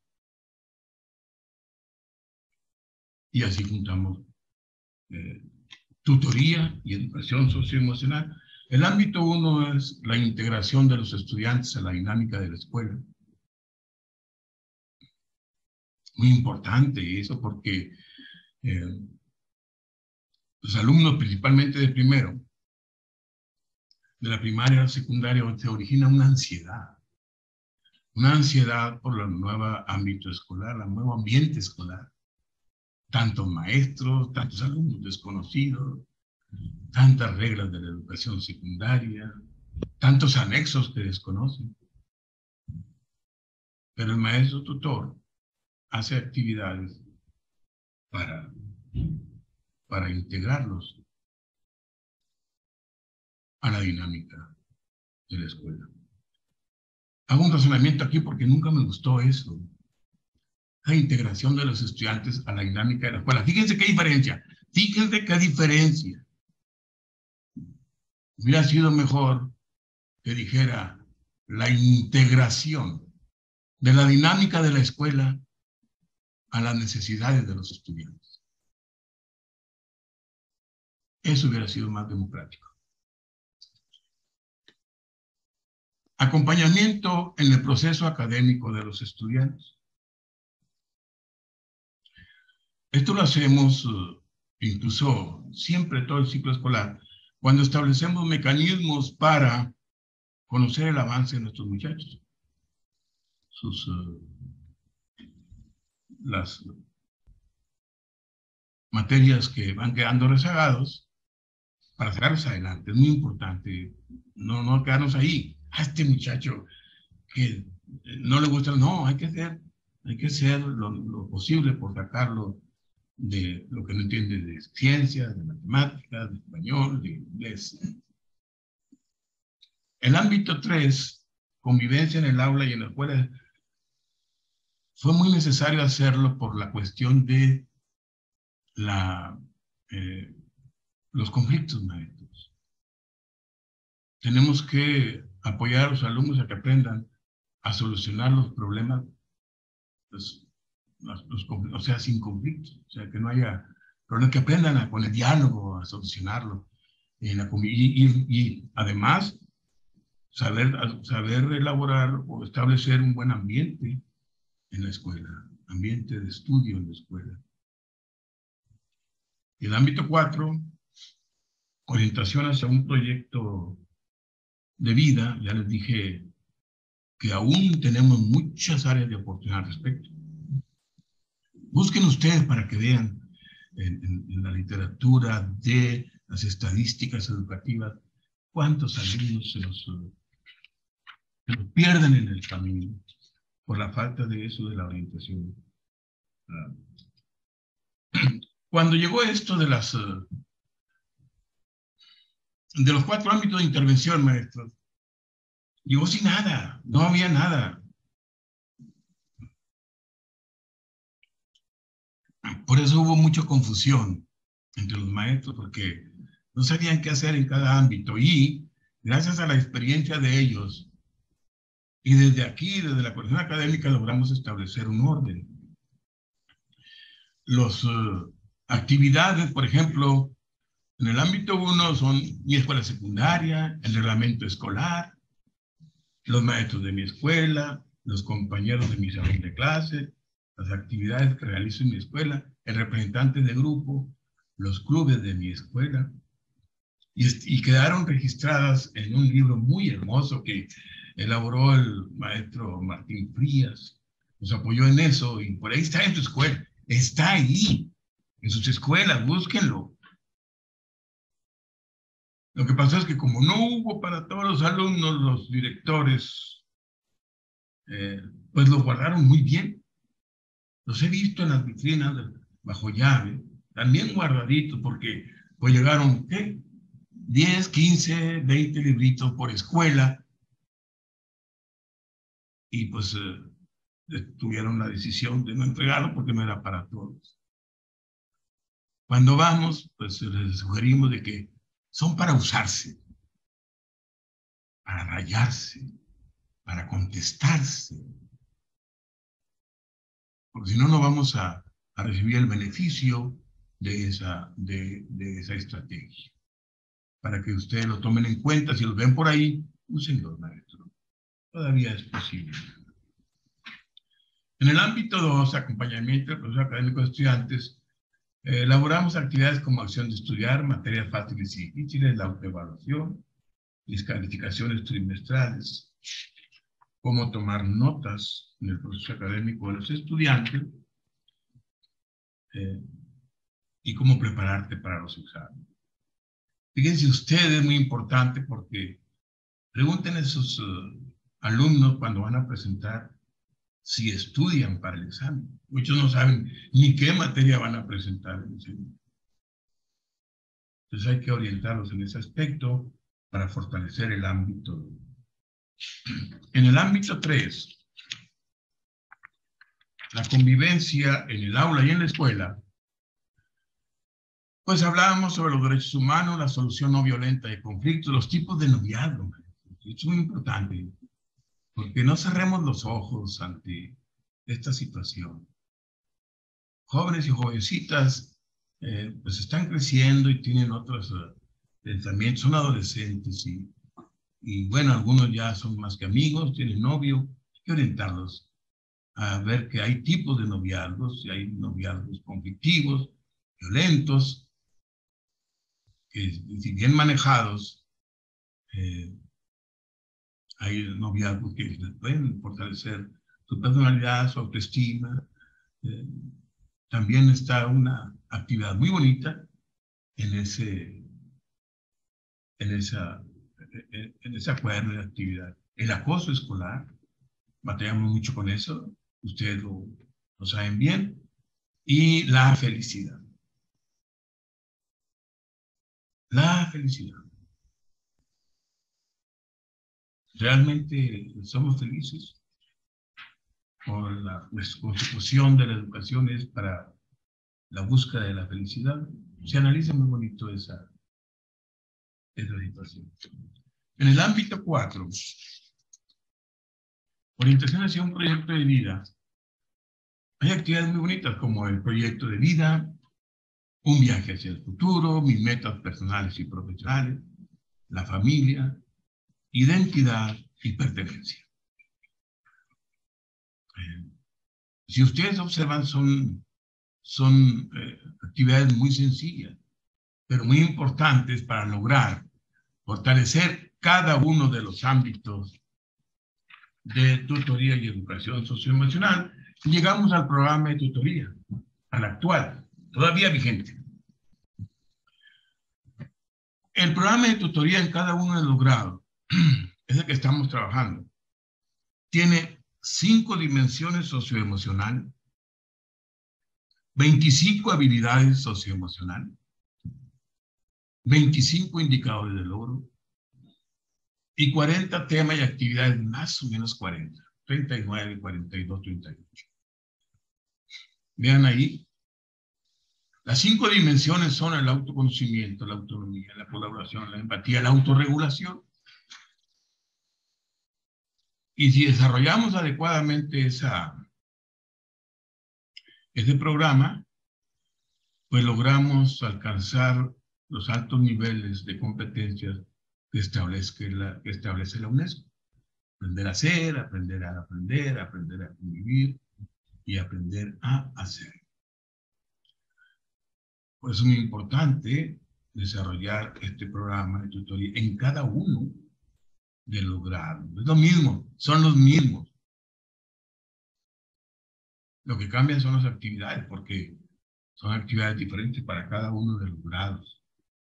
Y así juntamos eh, tutoría y educación socioemocional. El ámbito uno es la integración de los estudiantes a la dinámica de la escuela. Muy importante eso porque eh, los alumnos, principalmente de primero, de la primaria a la secundaria, se origina una ansiedad. Una ansiedad por el nuevo ámbito escolar, el nuevo ambiente escolar. Tantos maestros, tantos alumnos desconocidos, tantas reglas de la educación secundaria, tantos anexos que desconocen. Pero el maestro tutor hace actividades para, para integrarlos a la dinámica de la escuela. hago un razonamiento aquí porque nunca me gustó eso. La integración de los estudiantes a la dinámica de la escuela. Fíjense qué diferencia. Fíjense qué diferencia. Hubiera sido mejor que dijera la integración de la dinámica de la escuela a las necesidades de los estudiantes. Eso hubiera sido más democrático. Acompañamiento en el proceso académico de los estudiantes. Esto lo hacemos uh, incluso siempre todo el ciclo escolar, cuando establecemos mecanismos para conocer el avance de nuestros muchachos. Sus, uh, las materias que van quedando rezagados, para sacarlos adelante. Es muy importante no, no quedarnos ahí. A este muchacho que no le gusta, no, hay que hacer, hay que hacer lo, lo posible por sacarlo de lo que no entiende de ciencias, de matemáticas, de español, de inglés. El ámbito tres, convivencia en el aula y en la escuela, fue muy necesario hacerlo por la cuestión de la, eh, los conflictos maestros. Tenemos que apoyar a los alumnos a que aprendan a solucionar los problemas, pues, los, los, o sea, sin conflictos, o sea, que no haya problemas, que aprendan a, con el diálogo a solucionarlo, en la, y, y, y además saber, saber elaborar o establecer un buen ambiente en la escuela, ambiente de estudio en la escuela. Y el ámbito cuatro, orientación hacia un proyecto de vida. Ya les dije que aún tenemos muchas áreas de oportunidad al respecto. Busquen ustedes para que vean en, en, en la literatura de las estadísticas educativas cuántos alumnos se los, se los pierden en el camino por la falta de eso de la orientación. Cuando llegó esto de las de los cuatro ámbitos de intervención, maestros, llegó sin nada, no había nada. Por eso hubo mucha confusión entre los maestros, porque no sabían qué hacer en cada ámbito. Y gracias a la experiencia de ellos, y desde aquí, desde la coordinación académica, logramos establecer un orden. Las uh, actividades, por ejemplo, en el ámbito uno son mi escuela secundaria, el reglamento escolar, los maestros de mi escuela, los compañeros de mi salón de clase, las actividades que realizo en mi escuela, el representante de grupo, los clubes de mi escuela, y, y quedaron registradas en un libro muy hermoso que elaboró el maestro Martín Frías, nos apoyó en eso, y por ahí está en su escuela, está ahí, en sus escuelas, búsquenlo. Lo que pasó es que como no hubo para todos los alumnos, los directores, eh, pues lo guardaron muy bien. Los he visto en las vitrinas bajo llave, también guardaditos, porque pues llegaron, ¿qué? diez, quince, veinte libritos por escuela, y pues eh, tuvieron la decisión de no entregarlo porque no era para todos. Cuando vamos, pues les sugerimos de que son para usarse, para rayarse, para contestarse, porque si no, no vamos a, a recibir el beneficio de esa, de, de esa estrategia. Para que ustedes lo tomen en cuenta, si los ven por ahí, úsenlos, maestro. Todavía es posible. En el ámbito dos, acompañamiento del proceso académico de estudiantes, eh, elaboramos actividades como acción de estudiar, materias fáciles y difíciles, la autoevaluación, las calificaciones trimestrales, cómo tomar notas en el proceso académico de los estudiantes, eh, y cómo prepararte para los exámenes. Fíjense ustedes, es muy importante porque pregunten a sus uh, alumnos cuando van a presentar si estudian para el examen. Muchos no saben ni qué materia van a presentar en el examen. Entonces hay que orientarlos en ese aspecto para fortalecer el ámbito En el ámbito tres, la convivencia en el aula y en la escuela, pues hablábamos sobre los derechos humanos, la solución no violenta de conflictos, los tipos de noviazgo. Es muy importante, porque no cerremos los ojos ante esta situación. Jóvenes y jovencitas eh, pues están creciendo y tienen otros uh, pensamientos, son adolescentes y, y bueno, algunos ya son más que amigos, tienen novio, hay que orientarlos a ver que hay tipos de noviazgos, y hay noviazgos conflictivos, violentos, que si bien manejados, eh, hay noviazgos que les pueden fortalecer su personalidad, su autoestima. Eh, también está una actividad muy bonita en ese, en esa, en ese acuerdo de actividad. El acoso escolar, batallamos mucho con eso, ustedes lo, lo saben bien, y la felicidad. La felicidad. ¿Realmente somos felices? ¿O la pues, consecución de la educación es para la búsqueda de la felicidad? Se analiza muy bonito esa, esa situación. En el ámbito cuatro, orientación hacia un proyecto de vida, hay actividades muy bonitas como el proyecto de vida, un viaje hacia el futuro, mis metas personales y profesionales, la familia, identidad y pertenencia. Eh, si ustedes observan, son, son eh, actividades muy sencillas, pero muy importantes para lograr fortalecer cada uno de los ámbitos de tutoría y educación socioemocional. Llegamos al programa de tutoría, al actual, todavía vigente. El programa de tutoría en cada uno de los grados, es el que estamos trabajando, tiene cinco dimensiones socioemocionales, veinticinco habilidades socioemocionales, veinticinco indicadores de logro y cuarenta temas y actividades, más o menos cuarenta, treinta y nueve, cuarenta y dos, treinta y ocho. Vean ahí, las cinco dimensiones son el autoconocimiento, la autonomía, la colaboración, la empatía, la autorregulación. Y si desarrollamos adecuadamente esa, ese programa, pues logramos alcanzar los altos niveles de competencias que establece la, que establece la UNESCO. Aprender a hacer, aprender a aprender, aprender a convivir y aprender a hacer. Por eso es muy importante desarrollar este programa de tutoría en cada uno de los grados. Es lo mismo, son los mismos. Lo que cambian son las actividades, porque son actividades diferentes para cada uno de los grados.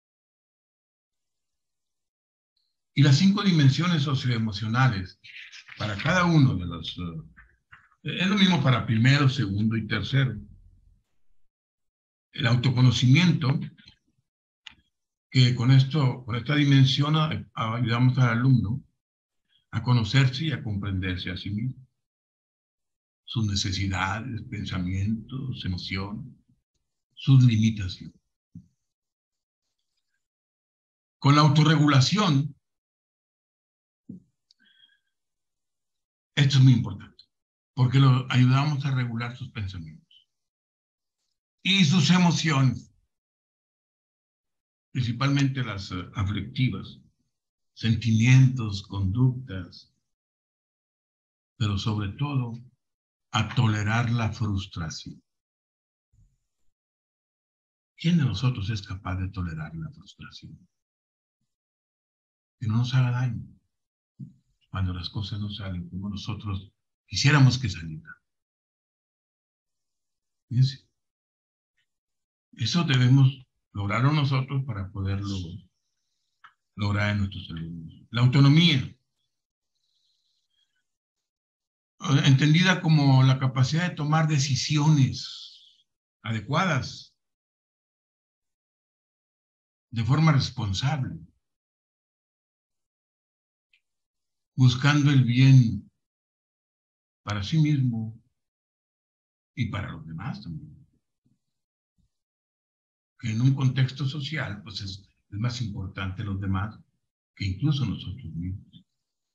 Y las cinco dimensiones socioemocionales para cada uno de los... Uh, es lo mismo para primero, segundo y tercero. El autoconocimiento, que con, esto, con esta dimensión ayudamos al alumno a conocerse y a comprenderse a sí mismo. Sus necesidades, pensamientos, emociones, sus limitaciones. Con la autorregulación, esto es muy importante, porque lo ayudamos a regular sus pensamientos y sus emociones, principalmente las uh, aflictivas, sentimientos, conductas, pero sobre todo a tolerar la frustración. ¿Quién de nosotros es capaz de tolerar la frustración? Que no nos haga daño cuando las cosas no salen como nosotros quisiéramos que salieran. Fíjense. Eso debemos lograrlo nosotros para poderlo lograr en nuestros alumnos. La autonomía, entendida como la capacidad de tomar decisiones adecuadas de forma responsable. buscando el bien para sí mismo y para los demás también. Que en un contexto social, pues es, es más importante los demás que incluso nosotros mismos.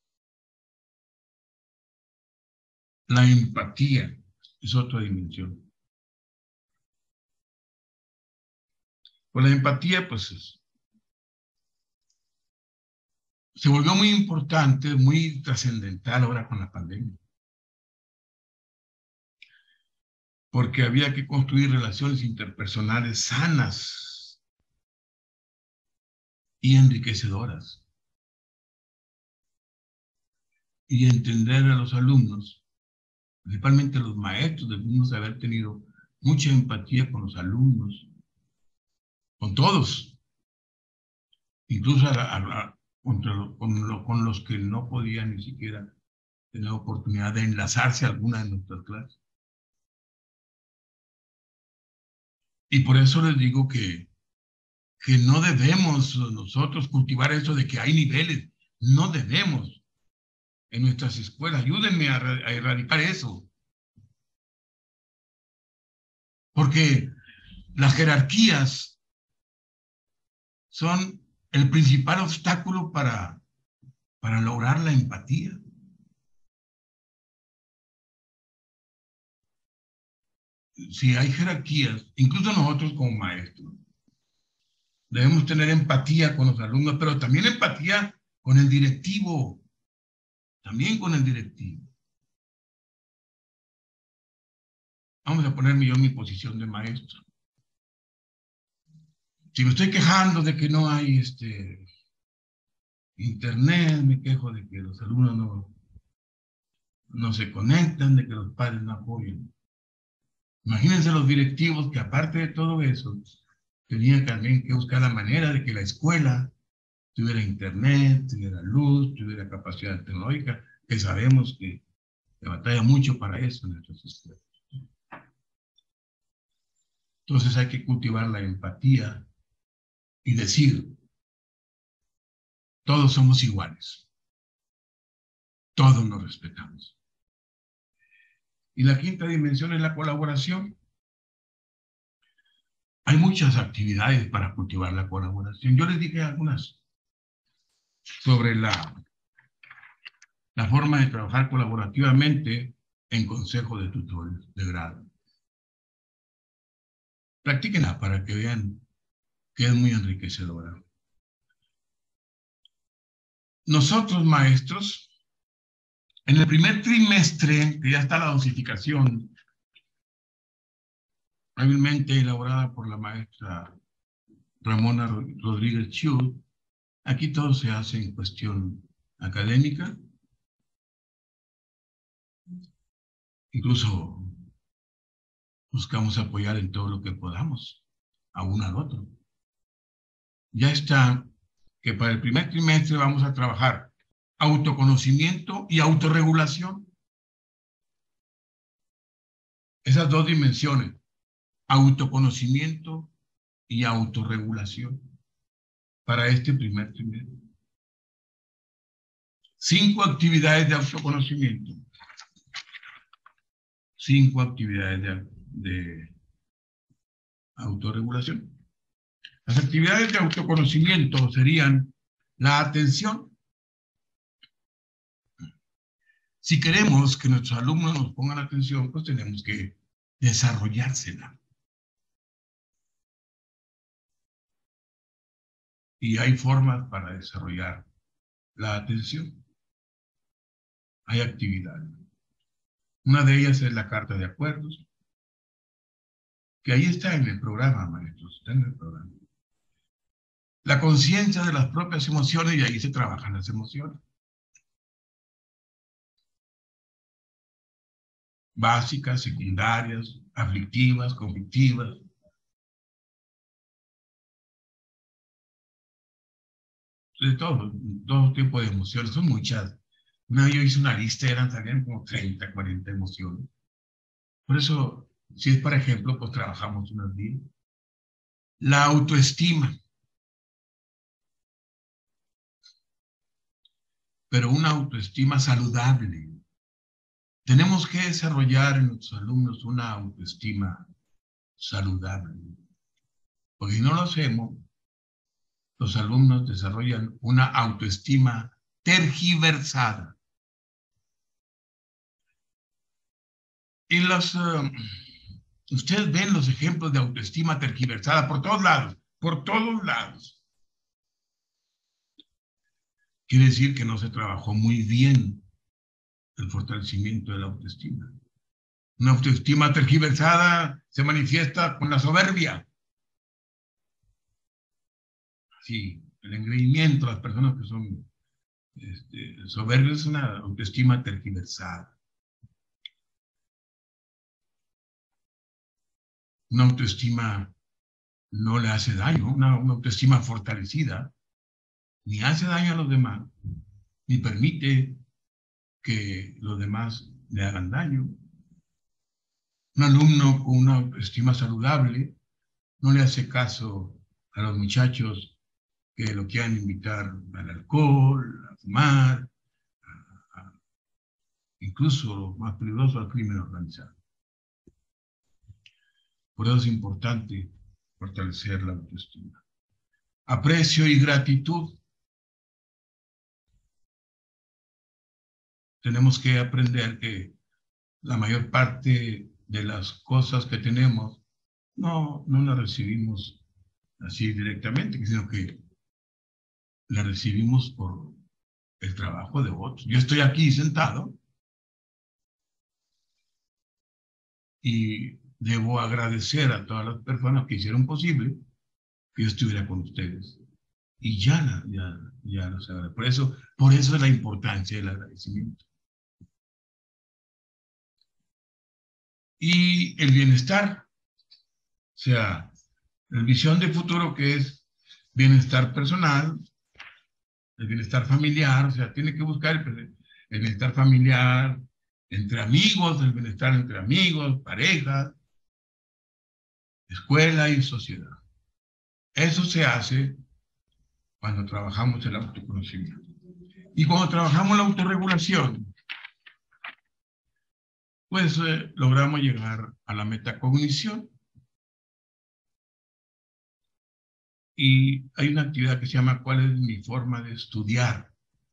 La empatía es otra dimensión. Pues la empatía, pues es, se volvió muy importante, muy trascendental ahora con la pandemia. Porque había que construir relaciones interpersonales sanas y enriquecedoras. Y entender a los alumnos, principalmente a los maestros, debemos haber tenido mucha empatía con los alumnos, con todos, incluso a, a, a, contra lo, con, lo, con los que no podían ni siquiera tener oportunidad de enlazarse a alguna de nuestras clases. Y por eso les digo que, que no debemos nosotros cultivar eso de que hay niveles. No debemos en nuestras escuelas. Ayúdenme a, a erradicar eso. Porque las jerarquías son el principal obstáculo para, para lograr la empatía. Si hay jerarquías, incluso nosotros como maestros, debemos tener empatía con los alumnos, pero también empatía con el directivo, también con el directivo. Vamos a ponerme yo en mi posición de maestro. Si me estoy quejando de que no hay este, internet, me quejo de que los alumnos no, no se conectan, de que los padres no apoyan. Imagínense los directivos que aparte de todo eso, tenían también que buscar la manera de que la escuela tuviera internet, tuviera luz, tuviera capacidad tecnológica, que sabemos que se batalla mucho para eso en nuestras escuelas. Entonces hay que cultivar la empatía y decir, todos somos iguales, todos nos respetamos. Y la quinta dimensión es la colaboración. Hay muchas actividades para cultivar la colaboración. Yo les dije algunas sobre la, la forma de trabajar colaborativamente en consejo de tutores de grado. Practíquenla para que vean que es muy enriquecedora. Nosotros, maestros, en el primer trimestre, que ya está la dosificación, hábilmente elaborada por la maestra Ramona Rodríguez Chut, aquí todo se hace en cuestión académica, incluso buscamos apoyar en todo lo que podamos, a uno al otro. Ya está que para el primer trimestre vamos a trabajar autoconocimiento y autorregulación. Esas dos dimensiones, autoconocimiento y autorregulación, para este primer trimestre. Cinco actividades de autoconocimiento. Cinco actividades de, de autorregulación. Las actividades de autoconocimiento serían la atención. Si queremos que nuestros alumnos nos pongan atención, pues tenemos que desarrollársela. Y hay formas para desarrollar la atención. Hay actividades. Una de ellas es la carta de acuerdos, que ahí está en el programa, maestros, está en el programa. La conciencia de las propias emociones, y ahí se trabajan las emociones. Básicas, secundarias, aflictivas, conflictivas. De todo, todo tipo de emociones, son muchas. Una vez yo hice una lista, eran también como treinta, cuarenta emociones. Por eso, si es para ejemplo, pues trabajamos unas diez. La autoestima. pero una autoestima saludable. Tenemos que desarrollar en nuestros alumnos una autoestima saludable. Porque si no lo hacemos, los alumnos desarrollan una autoestima tergiversada. Y los, uh, ustedes ven los ejemplos de autoestima tergiversada por todos lados, por todos lados. Quiere decir que no se trabajó muy bien el fortalecimiento de la autoestima. Una autoestima tergiversada se manifiesta con la soberbia. Sí, el engreimiento, las personas que son este, soberbias es una autoestima tergiversada. Una autoestima no le hace daño, una, una autoestima fortalecida ni hace daño a los demás, ni permite que los demás le hagan daño. Un alumno con una autoestima saludable no le hace caso a los muchachos que lo quieran invitar al alcohol, a fumar, a, a, incluso lo más peligroso, al crimen organizado. Por eso es importante fortalecer la autoestima. Aprecio y gratitud. Tenemos que aprender que la mayor parte de las cosas que tenemos no, no las recibimos así directamente, sino que las recibimos por el trabajo de otros. Yo estoy aquí sentado y debo agradecer a todas las personas que hicieron posible que yo estuviera con ustedes. Y ya, ya, ya lo saben. Por eso, por eso es la importancia del agradecimiento. Y el bienestar, o sea, la visión de futuro que es bienestar personal, el bienestar familiar, o sea, tiene que buscar el, el bienestar familiar entre amigos, el bienestar entre amigos, parejas, escuela y sociedad. Eso se hace cuando trabajamos el autoconocimiento. Y cuando trabajamos la autorregulación, pues eh, logramos llegar a la metacognición. Y hay una actividad que se llama ¿cuál es mi forma de estudiar?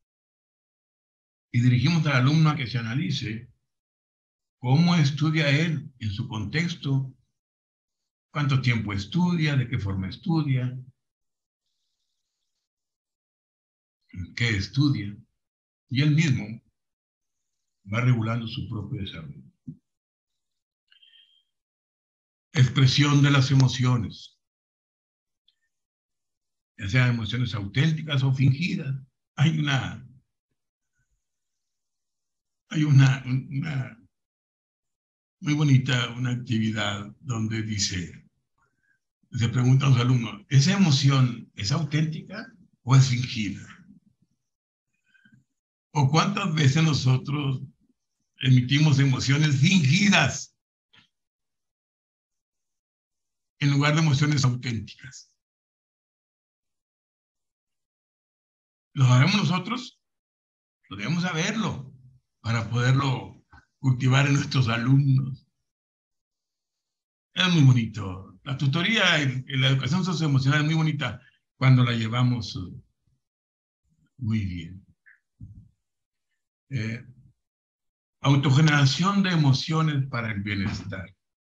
Y dirigimos al alumno a que se analice cómo estudia él en su contexto, cuánto tiempo estudia, de qué forma estudia, qué estudia, y él mismo va regulando su propio desarrollo. Expresión de las emociones, ya sean emociones auténticas o fingidas. Hay una, hay una, una muy bonita, una actividad donde dice, se pregunta a los alumnos, ¿esa emoción es auténtica o es fingida? ¿O cuántas veces nosotros emitimos emociones fingidas en lugar de emociones auténticas? ¿Lo haremos nosotros? Lo debemos saberlo para poderlo cultivar en nuestros alumnos. Es muy bonito. La tutoría en, en la educación socioemocional es muy bonita cuando la llevamos uh, muy bien. Eh, autogeneración de emociones para el bienestar.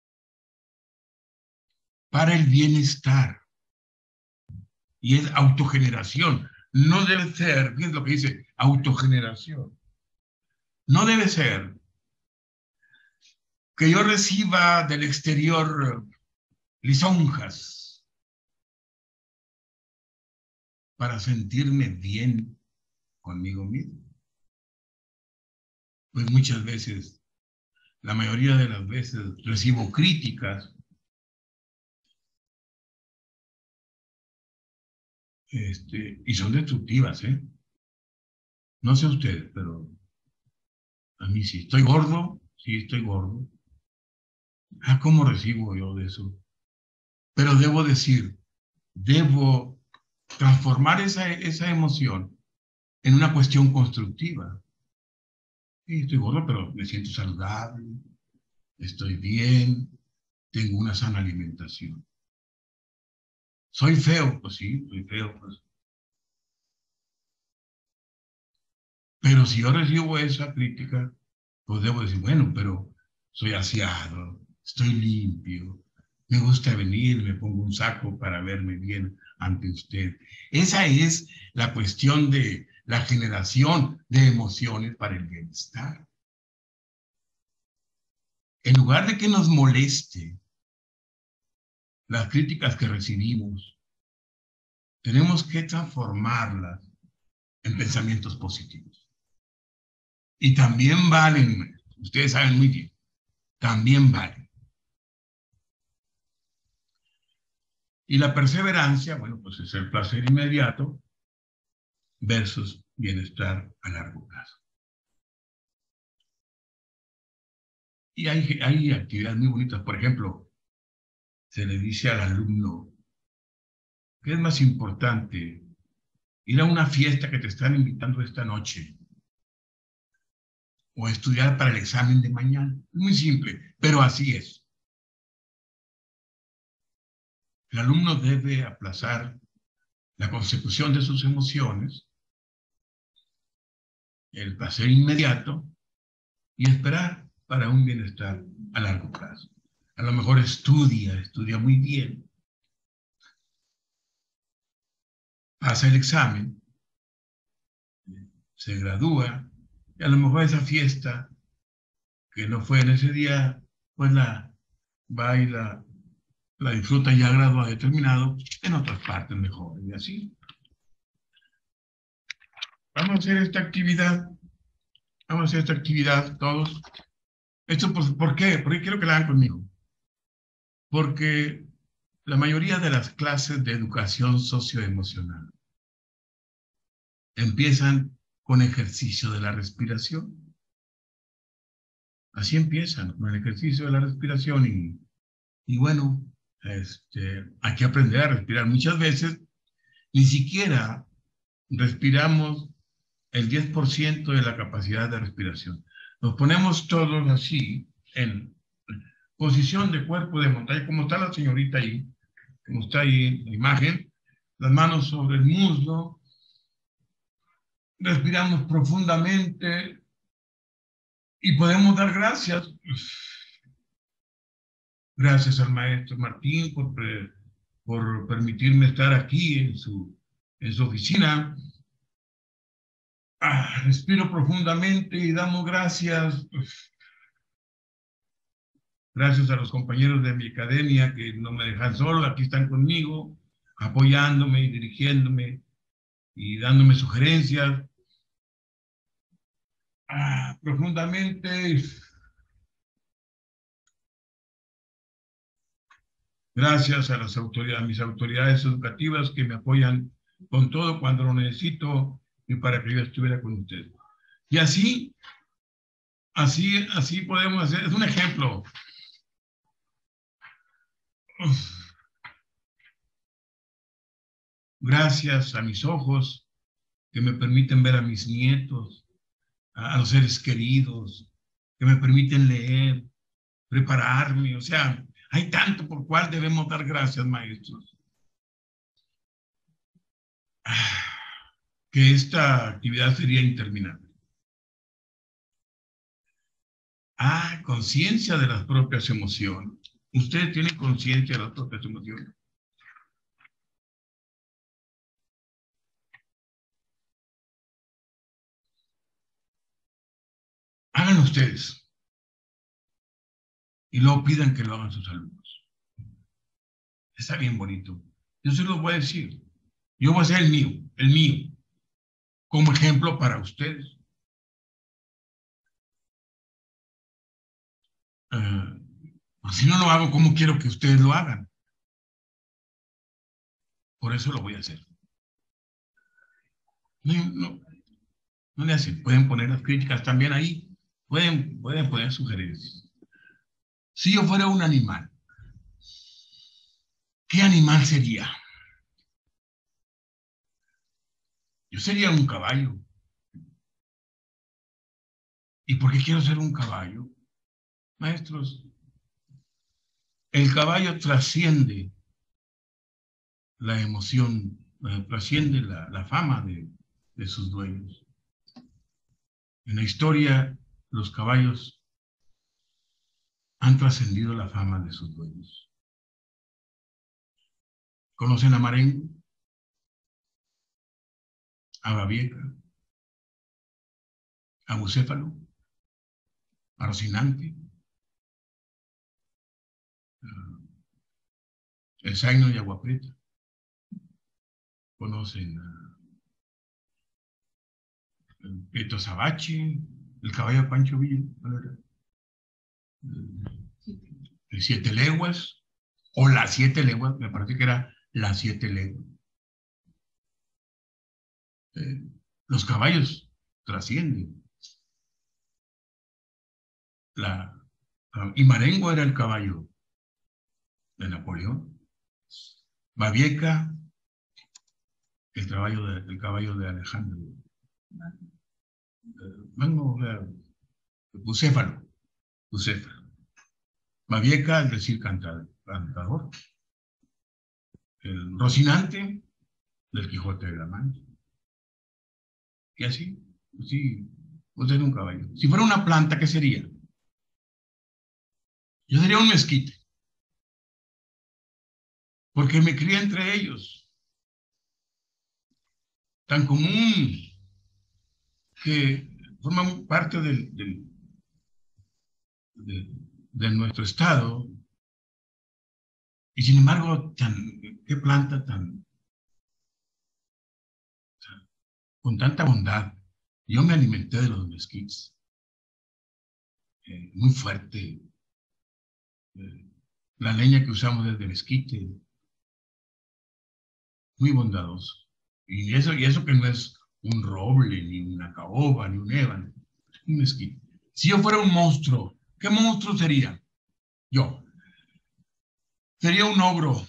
Para el bienestar. Y es autogeneración. No debe ser, fíjense lo que dice, autogeneración. No debe ser que yo reciba del exterior lisonjas para sentirme bien conmigo mismo. Pues muchas veces, la mayoría de las veces, recibo críticas este, y son destructivas, ¿eh? No sé ustedes, pero a mí sí. ¿Estoy gordo? Sí, estoy gordo. Ah, ¿cómo recibo yo de eso? Pero debo decir, debo transformar esa, esa emoción en una cuestión constructiva. Sí, estoy gordo, pero me siento saludable, estoy bien, tengo una sana alimentación. Soy feo, pues sí, soy feo, pues. Pero si yo recibo esa crítica, pues debo decir, bueno, pero soy aseado, estoy limpio, me gusta venir, me pongo un saco para verme bien ante usted. Esa es la cuestión de la generación de emociones para el bienestar. En lugar de que nos moleste las críticas que recibimos, tenemos que transformarlas en pensamientos positivos. Y también valen, ustedes saben muy bien, también valen. Y la perseverancia, bueno, pues es el placer inmediato versus bienestar a largo plazo. Y hay, hay actividades muy bonitas. Por ejemplo, se le dice al alumno que es más importante ir a una fiesta que te están invitando esta noche o estudiar para el examen de mañana. Es muy simple, pero así es. El alumno debe aplazar la consecución de sus emociones, el placer inmediato y esperar para un bienestar a largo plazo. A lo mejor estudia, estudia muy bien, pasa el examen, se gradúa, y a lo mejor esa fiesta que no fue en ese día, pues la va y la, la disfruta ya graduado determinado en otras partes mejor, y así. Vamos a hacer esta actividad, vamos a hacer esta actividad todos. ¿Esto por, por qué? Porque quiero que la hagan conmigo. Porque la mayoría de las clases de educación socioemocional empiezan con ejercicio de la respiración. Así empiezan, con el ejercicio de la respiración y, y bueno, este, hay que aprender a respirar. Muchas veces ni siquiera respiramos el diez por ciento de la capacidad de respiración. Nos ponemos todos así, en posición de cuerpo de montaña, como está la señorita ahí, como está ahí en la imagen, las manos sobre el muslo, respiramos profundamente y podemos dar gracias. Gracias al maestro Martín por, por permitirme estar aquí en su, en su oficina. Ah, respiro profundamente y damos gracias. Gracias a los compañeros de mi academia que no me dejan solo, aquí están conmigo, apoyándome y dirigiéndome y dándome sugerencias. Ah, profundamente. Gracias a las autoridades, a mis autoridades educativas que me apoyan con todo cuando lo necesito y para que yo estuviera con ustedes. Y así, así, así podemos hacer, es un ejemplo. Uf. Gracias a mis ojos que me permiten ver a mis nietos, a, a los seres queridos, que me permiten leer, prepararme, o sea, hay tanto por cual debemos dar gracias, maestros. Ah, que esta actividad sería interminable. Ah, conciencia de las propias emociones. ¿Ustedes tienen conciencia de las propias emociones? Háganlo ustedes. Y luego pidan que lo hagan sus alumnos. Está bien bonito. Yo se los voy a decir. Yo voy a hacer el mío, el mío, como ejemplo para ustedes. Uh, pues si no lo hago, ¿cómo quiero que ustedes lo hagan? Por eso lo voy a hacer. No, no, no le hacen. Pueden poner las críticas también ahí. Pueden, pueden poner sugerencias. Si yo fuera un animal, ¿qué animal sería? Yo sería un caballo. ¿Y por qué quiero ser un caballo? Maestros, el caballo trasciende la emoción, eh, trasciende la, la fama de, de sus dueños. En la historia, los caballos han trascendido la fama de sus dueños. ¿Conocen a Marengo? A Babieca, a Bucéfalo, a Rocinante, el Zaino y Agua Prieta. Conocen a el Prieto Sabache, el caballo Pancho Villa, el Siete Leguas, o las Siete Leguas, me parece que era las Siete Leguas. Eh, los caballos trascienden. La, y Marengo era el caballo de Napoleón. Babieca, el caballo de, el caballo de Alejandro. Bueno, Bucéfalo, Bucéfalo. Babieca, es decir, cantador. cantador. El Rocinante, del Quijote de la Mancha. Y así, así, usted era un caballo. Si fuera una planta, ¿qué sería? Yo sería un mezquite. Porque me crié entre ellos. Tan común que forman parte del, del, de, de nuestro estado. Y sin embargo, tan, qué planta tan, tan, con tanta bondad. Yo me alimenté de los mezquites. Eh, muy fuerte. Eh, la leña que usamos es de mezquite. Muy bondadoso. Y eso, y eso que no es un roble, ni una caoba, ni un ébano. Un mezquite. Si yo fuera un monstruo, ¿qué monstruo sería? Yo. Sería un ogro.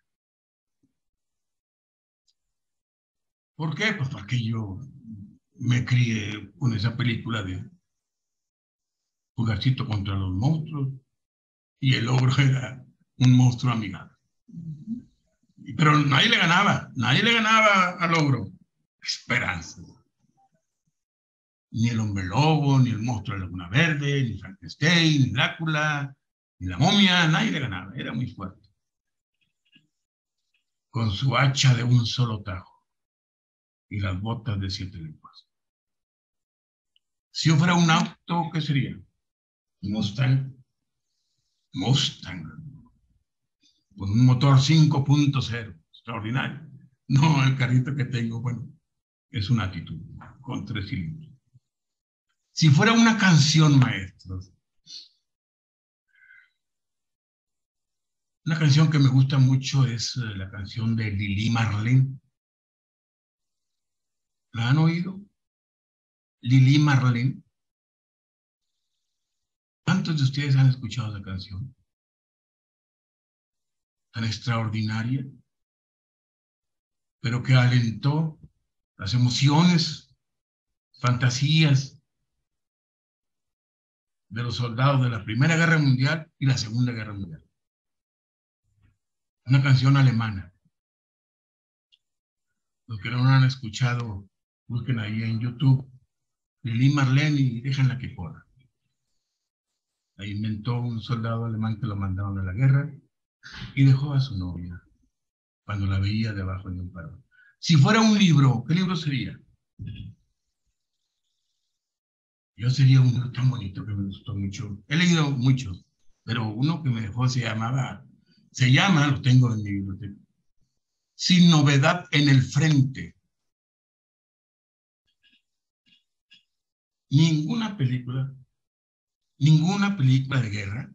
¿Por qué? Pues porque yo me crié con esa película de Pulgarcito contra los monstruos y el ogro era un monstruo amigable. Pero nadie le ganaba, nadie le ganaba al ogro. Esperanza. Ni el hombre lobo, ni el monstruo de la Laguna Verde, ni Frankenstein, ni Drácula, ni la momia, nadie le ganaba, era muy fuerte. Con su hacha de un solo tajo y las botas de siete leguas. Si yo fuera un auto, ¿qué sería? Un Mustang. Mustang. Con un motor cinco punto cero. Extraordinario. No, el carrito que tengo, bueno, es una actitud con tres cilindros. Si fuera una canción, maestros. Una canción que me gusta mucho es la canción de Lili Marlene. ¿La han oído? Lili Marlene. ¿Cuántos de ustedes han escuchado esa canción? Tan extraordinaria, pero que alentó las emociones, fantasías de los soldados de la Primera Guerra Mundial y la Segunda Guerra Mundial. Una canción alemana. Los que no la han escuchado, busquen ahí en YouTube Lili Marlene y déjenla que corra. La inventó un soldado alemán que lo mandaron a la guerra y dejó a su novia cuando la veía debajo de un farol. Si fuera un libro, ¿qué libro sería? Yo sería un libro tan bonito que me gustó mucho. He leído muchos, pero uno que me dejó se llamaba, se llama, lo tengo en mi biblioteca, Sin novedad en el frente. Ninguna película, ninguna película de guerra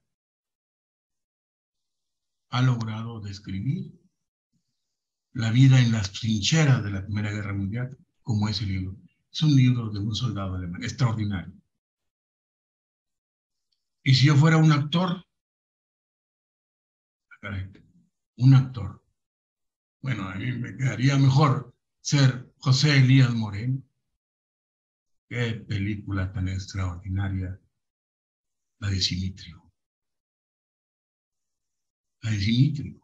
ha logrado describir la vida en las trincheras de la Primera Guerra Mundial como ese libro. Es un libro de un soldado alemán, extraordinario. Y si yo fuera un actor, un actor, bueno, a mí me quedaría mejor ser José Elías Moreno, Qué película tan extraordinaria, la de Simitrio. La de Simitrio.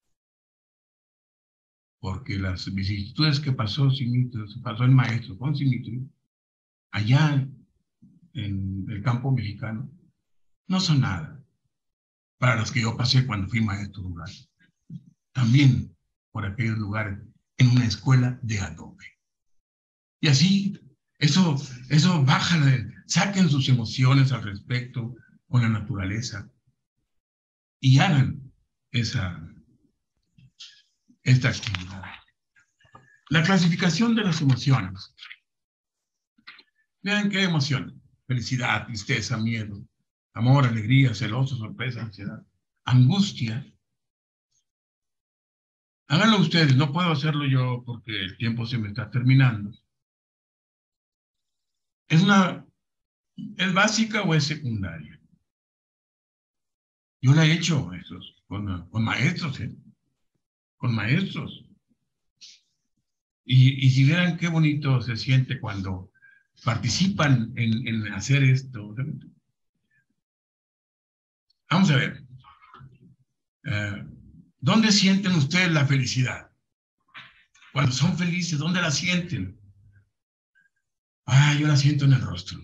Porque las vicisitudes que pasó Simitrio, se pasó el maestro con Simitrio, allá en el campo mexicano, no son nada para los que yo pasé cuando fui maestro rural. También por aquellos lugares, en una escuela de adobe. Y así, eso, eso baja, saquen sus emociones al respecto con la naturaleza y hagan esa, esta actividad. La clasificación de las emociones. Vean qué emoción. Felicidad, tristeza, miedo, amor, alegría, celoso, sorpresa, ansiedad, angustia. Háganlo ustedes, no puedo hacerlo yo porque el tiempo se me está terminando. ¿Es una, es básica o es secundaria? Yo la he hecho, maestros, con, con maestros, ¿eh? Con maestros. Y, y si vieran qué bonito se siente cuando participan en, en hacer esto. Vamos a ver. Eh, ¿Dónde sienten ustedes la felicidad? Cuando son felices, ¿dónde la sienten? Ah, yo la siento en el rostro.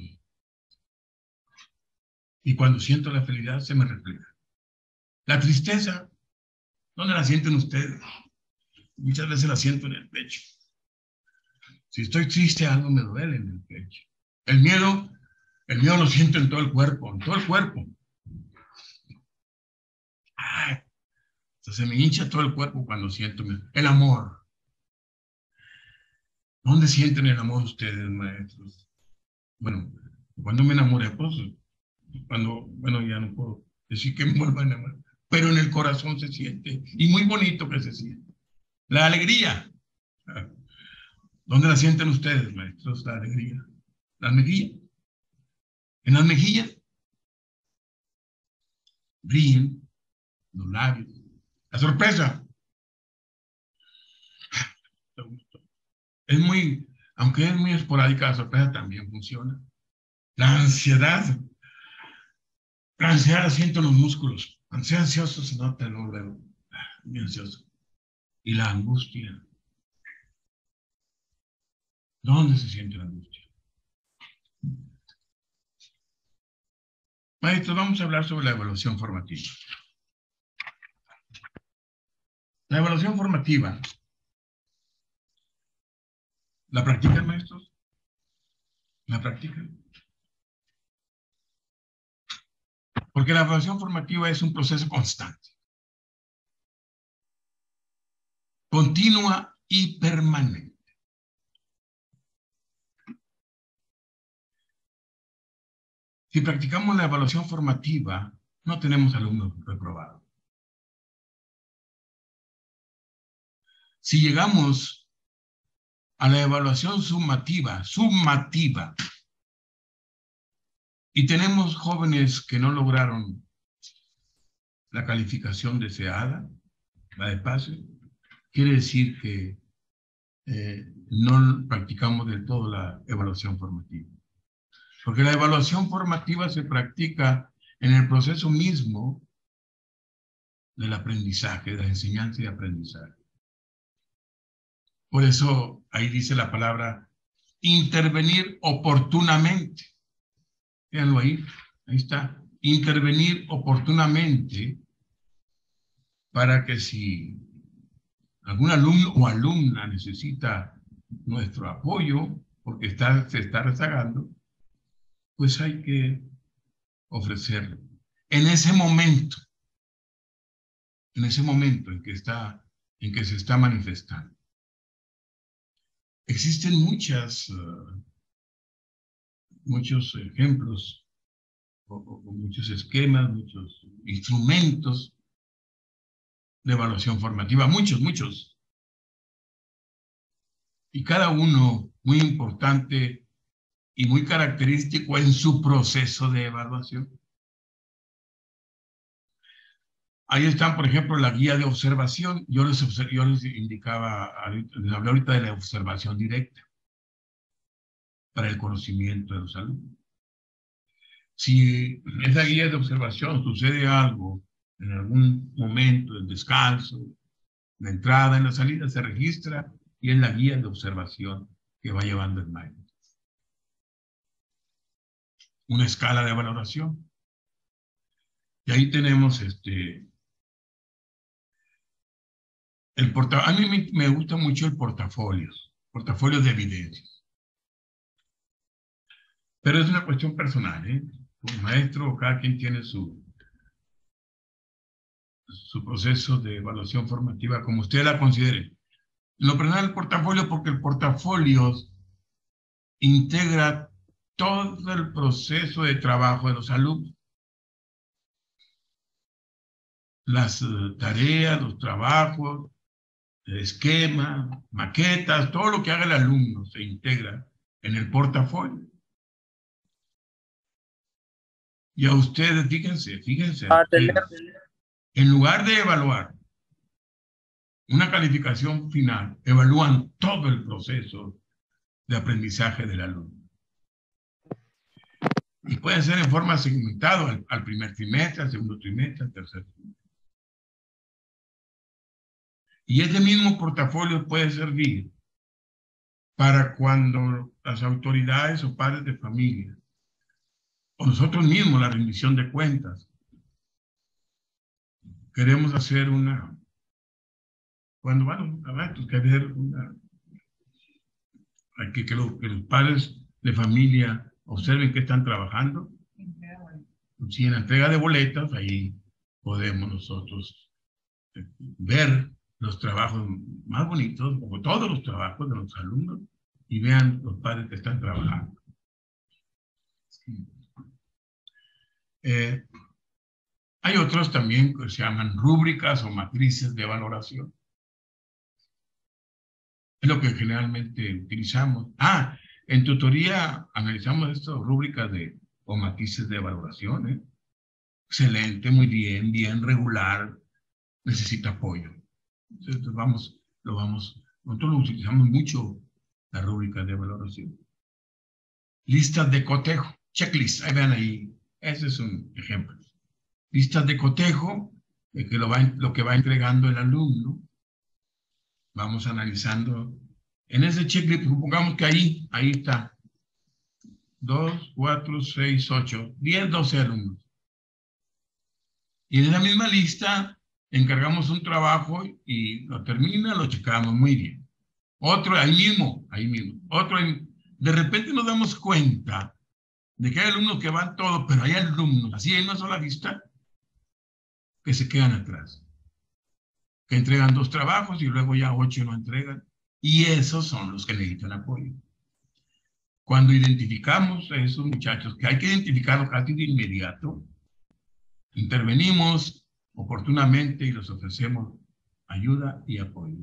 Y cuando siento la felicidad, se me refleja. La tristeza, ¿dónde la sienten ustedes? Muchas veces la siento en el pecho. Si estoy triste, algo me duele en el pecho. El miedo, el miedo lo siento en todo el cuerpo, en todo el cuerpo. Ay, se me hincha todo el cuerpo cuando siento el amor. ¿Dónde sienten el amor ustedes, maestros? Bueno, cuando me enamoré, pues, cuando, bueno, ya no puedo decir que me vuelva a enamorar, pero en el corazón se siente, y muy bonito que se siente. La alegría. ¿Dónde la sienten ustedes, maestros, la alegría? Las mejillas. En las mejillas brillan los labios. La sorpresa. Es muy, aunque es muy esporádica, la sorpresa también funciona. La ansiedad. La ansiedad la siento en los músculos. Ansiedad ansioso se nota luego, luego. Muy ansioso. Y la angustia. ¿Dónde se siente la angustia? Maestros, vamos a hablar sobre la evaluación formativa. La evaluación formativa, ¿la practican, maestros? ¿La practican? Porque la evaluación formativa es un proceso constante, continua y permanente. Si practicamos la evaluación formativa, no tenemos alumnos reprobados. Si llegamos a la evaluación sumativa, sumativa, y tenemos jóvenes que no lograron la calificación deseada, la de pase, quiere decir que eh, no practicamos del todo la evaluación formativa. Porque la evaluación formativa se practica en el proceso mismo del aprendizaje, de la enseñanza y aprendizaje. Por eso ahí dice la palabra intervenir oportunamente. Véanlo ahí, ahí está. Intervenir oportunamente para que si algún alumno o alumna necesita nuestro apoyo porque está, se está rezagando, pues hay que ofrecerlo. En ese momento, en ese momento en que, está, en que se está manifestando. Existen muchas, uh, muchos ejemplos, o, o muchos esquemas, muchos instrumentos de evaluación formativa, muchos, muchos. Y cada uno muy importante y muy característico en su proceso de evaluación. Ahí están, por ejemplo, la guía de observación. Yo les, yo les indicaba, les hablé ahorita de la observación directa. para el conocimiento de los alumnos. Si en esa guía de observación sucede algo en algún momento del descanso, la entrada, en la salida, se registra y es la guía de observación que va llevando el maestro. Una escala de valoración. Y ahí tenemos este, el portafolio. A mí me, me gusta mucho el portafolio, portafolio de evidencias. Pero es una cuestión personal, ¿eh? Como maestro, cada quien tiene su, su proceso de evaluación formativa, como usted la considere. Lo personal el portafolio, porque el portafolio integra todo el proceso de trabajo de los alumnos. Las uh, tareas, los trabajos, el esquema, maquetas, todo lo que haga el alumno se integra en el portafolio. Y a ustedes, fíjense, fíjense, a ustedes, en lugar de evaluar una calificación final, evalúan todo el proceso de aprendizaje del alumno. Y puede ser en forma segmentada al, al primer trimestre, al segundo trimestre, al tercer trimestre. Y ese mismo portafolio puede servir para cuando las autoridades o padres de familia, o nosotros mismos, la rendición de cuentas, queremos hacer una, cuando van a ver, que hacer una, hay que, que, lo, que los padres de familia observen que están trabajando. Si en la entrega de boletas, ahí podemos nosotros ver los trabajos más bonitos, o todos los trabajos de los alumnos, y vean los padres que están trabajando. Eh, hay otros también que se llaman rúbricas o matrices de valoración. Es lo que generalmente utilizamos. Ah, en tutoría analizamos estas rúbricas de, o matrices de valoración. ¿eh? Excelente, muy bien, bien, regular, necesita apoyo. Entonces vamos, lo vamos, nosotros lo utilizamos mucho, la rúbrica de valoración. Listas de cotejo, checklist, ahí vean ahí, ese es un ejemplo. Listas de cotejo, eh, que lo, va, lo que va entregando el alumno, vamos analizando. En ese checklist, supongamos que ahí, ahí está, dos, cuatro, seis, ocho, diez, doce alumnos. Y en esa misma lista, encargamos un trabajo y lo termina, lo checamos muy bien. Otro, ahí mismo, ahí mismo. Otro, de repente nos damos cuenta de que hay alumnos que van todos, pero hay alumnos, así en una sola lista, que se quedan atrás. Que entregan dos trabajos y luego ya ocho no entregan. Y esos son los que necesitan apoyo. Cuando identificamos a esos muchachos, que hay que identificarlos casi de inmediato, intervenimos oportunamente y les ofrecemos ayuda y apoyo.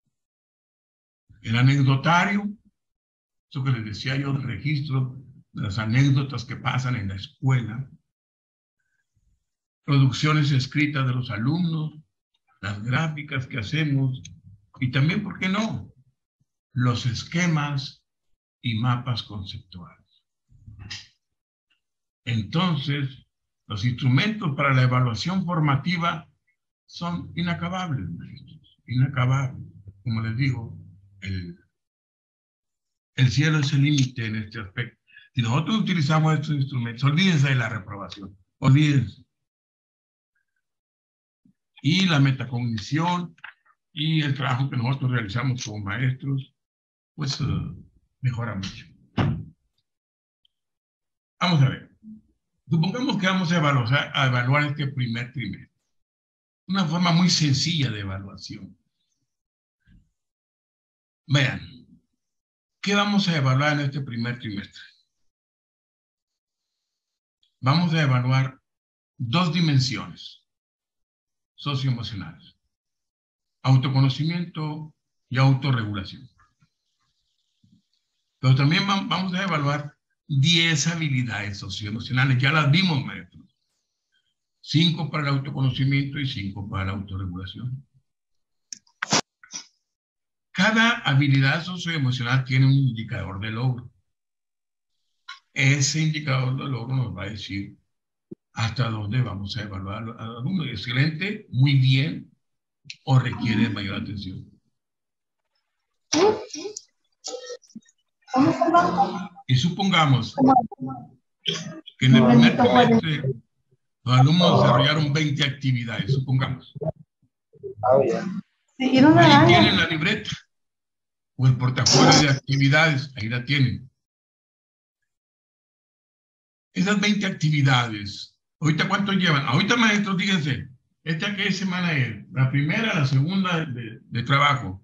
El anecdotario, eso que les decía yo, el registro de las anécdotas que pasan en la escuela, producciones escritas de los alumnos, las gráficas que hacemos, y también, ¿por qué no?, los esquemas y mapas conceptuales. Entonces, los instrumentos para la evaluación formativa son inacabables, inacabables. Como les digo, el, el cielo es el límite en este aspecto. Si nosotros utilizamos estos instrumentos, olvídense de la reprobación, olvídense. Y la metacognición y el trabajo que nosotros realizamos como maestros, pues uh, mejora mucho. Vamos a ver. Supongamos que vamos a evaluar, a evaluar este primer trimestre. Una forma muy sencilla de evaluación. Vean, ¿qué vamos a evaluar en este primer trimestre? Vamos a evaluar dos dimensiones socioemocionales: autoconocimiento y autorregulación. Pero también vamos a evaluar diez habilidades socioemocionales. Ya las vimos, maestros. cinco para el autoconocimiento y cinco para la autorregulación. Cada habilidad socioemocional tiene un indicador de logro. ese indicador de logro nos va a decir hasta dónde vamos a evaluar al alumno. Excelente, muy bien, o requiere mayor atención. Y supongamos que en el primer trimestre los alumnos desarrollaron veinte actividades, supongamos. Ahí tienen la libreta o el portafolio de actividades, ahí la tienen. Esas veinte actividades, ¿ahorita cuántos llevan? Ahorita, maestros, fíjense, ¿esta qué semana es? La primera, la segunda de, de trabajo,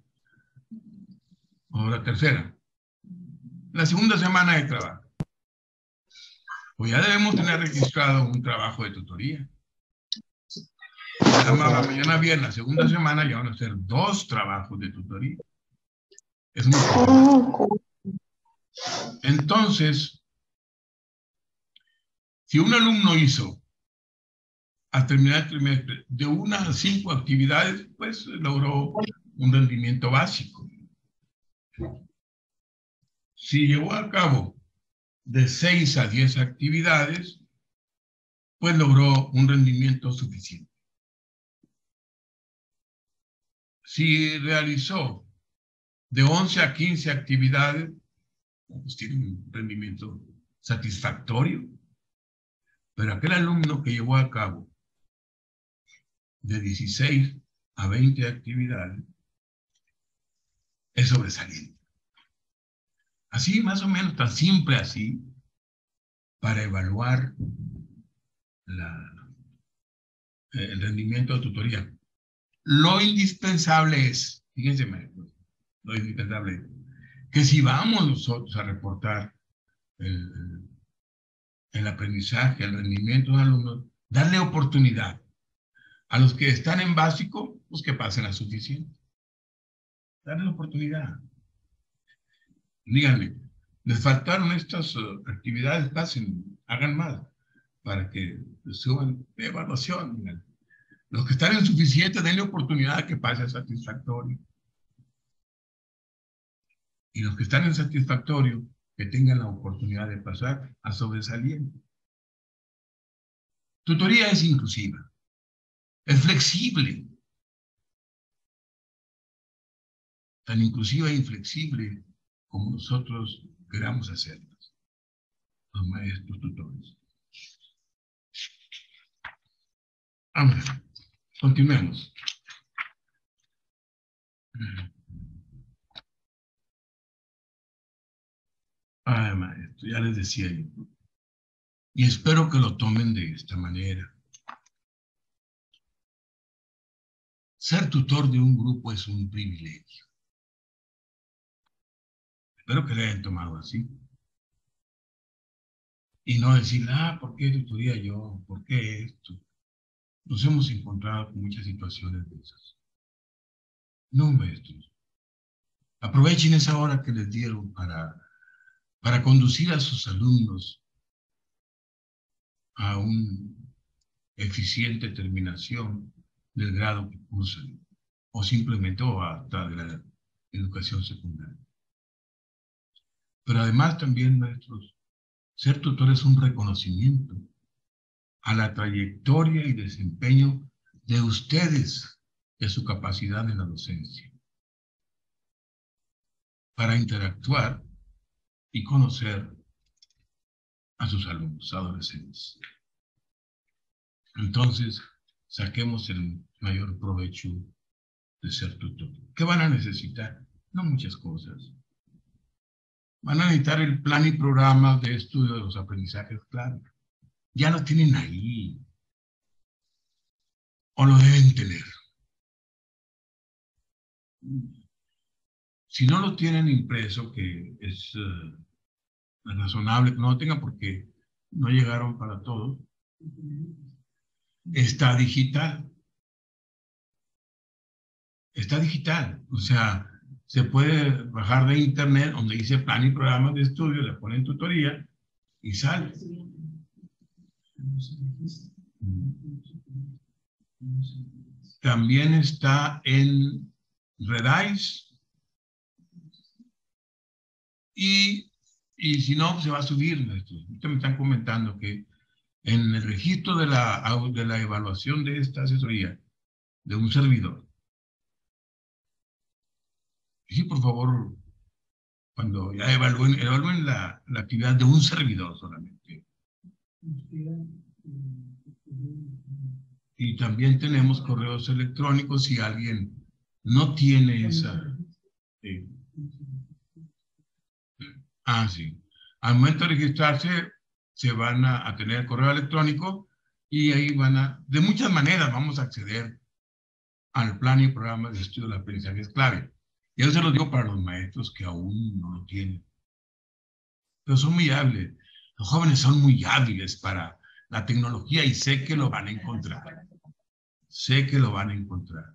o la tercera. La segunda semana de trabajo. Pues ya debemos tener registrado un trabajo de tutoría. La mañana viernes, la segunda semana ya van a ser dos trabajos de tutoría. Es muy importante. Entonces, si un alumno hizo, al terminar el trimestre, de una a cinco actividades, pues logró un rendimiento básico. Si llevó a cabo de seis a diez actividades, pues logró un rendimiento suficiente. Si realizó de once a quince actividades, pues tiene un rendimiento satisfactorio. Pero aquel alumno que llevó a cabo de dieciséis a veinte actividades es sobresaliente. Así, más o menos, tan simple así, para evaluar la, el rendimiento de tutoría. Lo indispensable es, fíjense, maestros, lo indispensable es que si vamos nosotros a reportar el, el aprendizaje, el rendimiento de los alumnos, darle oportunidad a los que están en básico, pues que pasen a suficiente. Darle oportunidad. Díganle, les faltaron estas uh, actividades, pasen, hagan más, para que suban de evaluación. Díganle. Los que están en suficiente, denle oportunidad a que pase a satisfactorio. Y los que están en satisfactorio, que tengan la oportunidad de pasar a sobresaliente. Tutoría es inclusiva, es flexible. Tan inclusiva e inflexible como nosotros queramos hacerlas, los maestros tutores. Vamos, continuemos. Ay, maestro, ya les decía yo. Y espero que lo tomen de esta manera. Ser tutor de un grupo es un privilegio. Espero que lo hayan tomado así. Y no decir, ah, ¿por qué tutoría yo? ¿Por qué esto? Nos hemos encontrado con muchas situaciones de esas. No, maestros. Aprovechen esa hora que les dieron para, para conducir a sus alumnos a una eficiente terminación del grado que cursan, o simplemente o hasta de la educación secundaria. Pero además también, maestros, ser tutor es un reconocimiento a la trayectoria y desempeño de ustedes y a su capacidad en la docencia para interactuar y conocer a sus alumnos, adolescentes. Entonces, saquemos el mayor provecho de ser tutor. ¿Qué van a necesitar? No muchas cosas. Van a necesitar el plan y programa de estudio de los aprendizajes clave. Ya lo tienen ahí. O lo deben tener. Si no lo tienen impreso, que es uh, razonable que no lo tengan porque no llegaron para todos, está digital. Está digital. O sea, se puede bajar de internet donde dice plan y programas de estudio, le ponen tutoría y sale. También está en Redice y Y si no, se va a subir, maestros. Ustedes me están comentando que en el registro de la, de la evaluación de esta asesoría de un servidor, sí, por favor, cuando ya evalúen, evalúen la, la actividad de un servidor solamente. Y también tenemos correos electrónicos si alguien no tiene esa... Eh, ah, sí. Al momento de registrarse, se van a, a tener correo electrónico y ahí van a... De muchas maneras vamos a acceder al plan y programa de estudio del aprendizaje es clave. Y eso se lo digo para los maestros que aún no lo tienen. Pero son muy hábiles. Los jóvenes son muy hábiles para la tecnología y sé que lo van a encontrar. Sé que lo van a encontrar.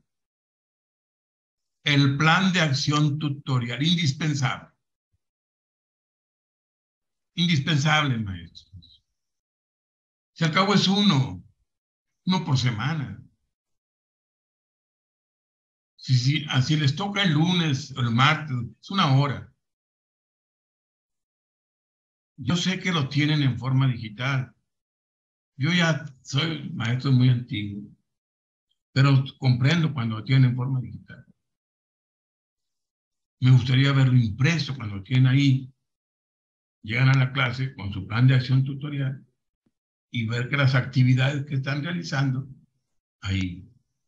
El plan de acción tutorial, indispensable. Indispensable, maestros. Si al cabo es uno, uno por semana. Si, si así les toca el lunes o el martes, es una hora. Yo sé que lo tienen en forma digital. Yo ya soy maestro muy antiguo, pero comprendo cuando lo tienen en forma digital. Me gustaría verlo impreso cuando lo tienen ahí. Llegan a la clase con su plan de acción tutorial y ver que las actividades que están realizando ahí.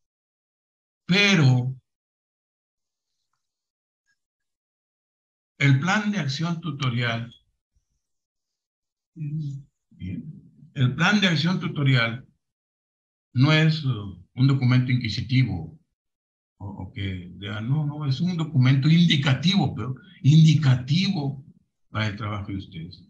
Pero el plan de acción tutorial, bien, el plan de acción tutorial no es uh, un documento inquisitivo o, o que no, no, es un documento indicativo, pero indicativo para el trabajo de ustedes.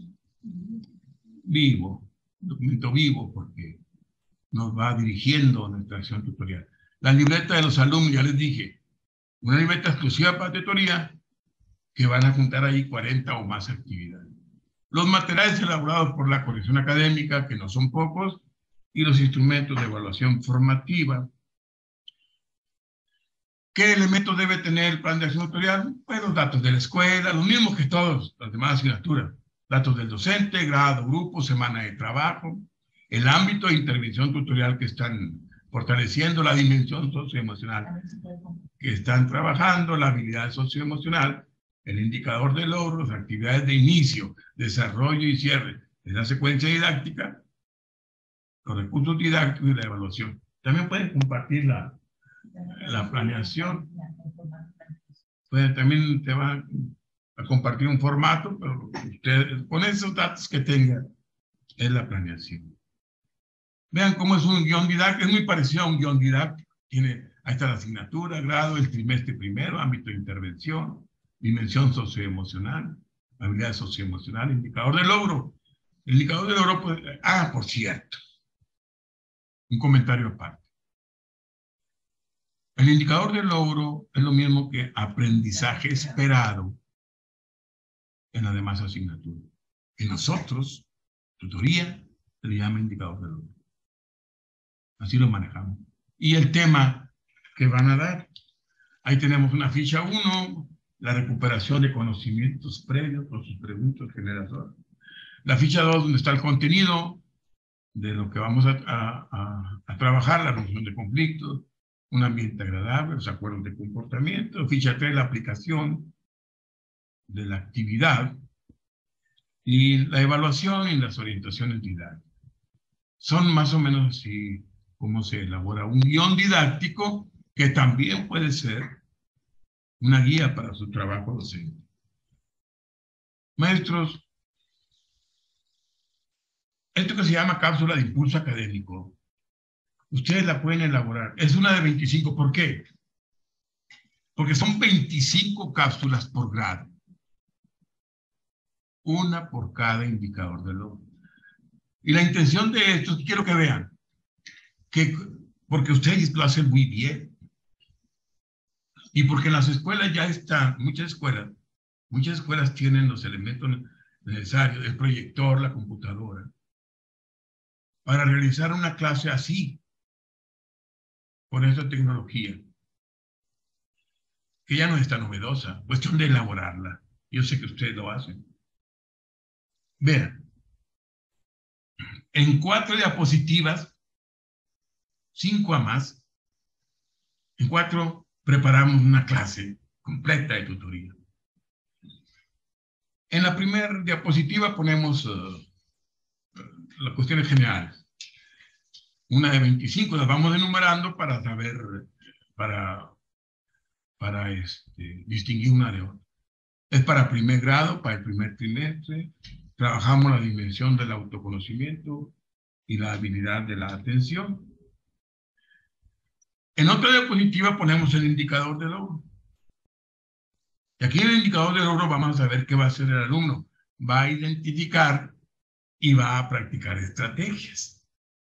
Vivo, documento vivo porque nos va dirigiendo nuestra acción tutorial. La libreta de los alumnos, ya les dije, una libreta exclusiva para tutoría que van a juntar ahí cuarenta o más actividades. Los materiales elaborados por la corrección académica, que no son pocos, y los instrumentos de evaluación formativa. ¿Qué elementos debe tener el plan de acción tutorial? Pues los datos de la escuela, los mismos que todas las demás asignaturas. Datos del docente, grado, grupo, semana de trabajo, el ámbito de intervención tutorial que están fortaleciendo, la dimensión socioemocional que están trabajando, la habilidad socioemocional, el indicador de logros, actividades de inicio, desarrollo y cierre de la secuencia didáctica, los recursos didácticos y la evaluación. También pueden compartir la, la planeación. Pueden, también te van a compartir un formato, pero usted, con esos datos que tengan, es la planeación. Vean cómo es un guión didáctico, es muy parecido a un guión didáctico. Tiene, ahí está la asignatura, grado, el trimestre primero, ámbito de intervención, dimensión socioemocional, habilidad socioemocional, indicador de logro. El indicador de logro, pues, ah, por cierto, un comentario aparte. El indicador de logro es lo mismo que aprendizaje esperado en las demás asignaturas. En nosotros, tutoría, se le llama indicador de logro. Así lo manejamos. Y el tema que van a dar. Ahí tenemos una ficha uno, la recuperación de conocimientos previos por sus preguntas generadoras. La ficha dos, donde está el contenido de lo que vamos a, a, a, a trabajar, la resolución de conflictos, un ambiente agradable, los acuerdos de comportamiento. Ficha tres, la aplicación de la actividad y la evaluación y las orientaciones didácticas. Son más o menos así como se elabora un guión didáctico que también puede ser una guía para su trabajo docente. Maestros, esto que se llama cápsula de impulso académico, ustedes la pueden elaborar. Es una de veinticinco. ¿Por qué? Porque son veinticinco cápsulas por grado. Una por cada indicador de logro. Y la intención de esto, quiero que vean, que porque ustedes lo hacen muy bien. Y porque en las escuelas ya están, muchas escuelas, muchas escuelas tienen los elementos necesarios, el proyector, la computadora, para realizar una clase así, con esta tecnología, que ya no es tan novedosa, cuestión de elaborarla. Yo sé que ustedes lo hacen. Vean, en cuatro diapositivas, cinco a más, en cuatro preparamos una clase completa de tutoría. En la primera diapositiva ponemos uh, las cuestiones generales. Una de veinticinco, las vamos enumerando para saber, para, para este, distinguir una de otra. Es para primer grado, para el primer trimestre. Trabajamos la dimensión del autoconocimiento y la habilidad de la atención. En otra diapositiva ponemos el indicador de logro. Y aquí en el indicador de logro vamos a ver qué va a hacer el alumno. Va a identificar y va a practicar estrategias.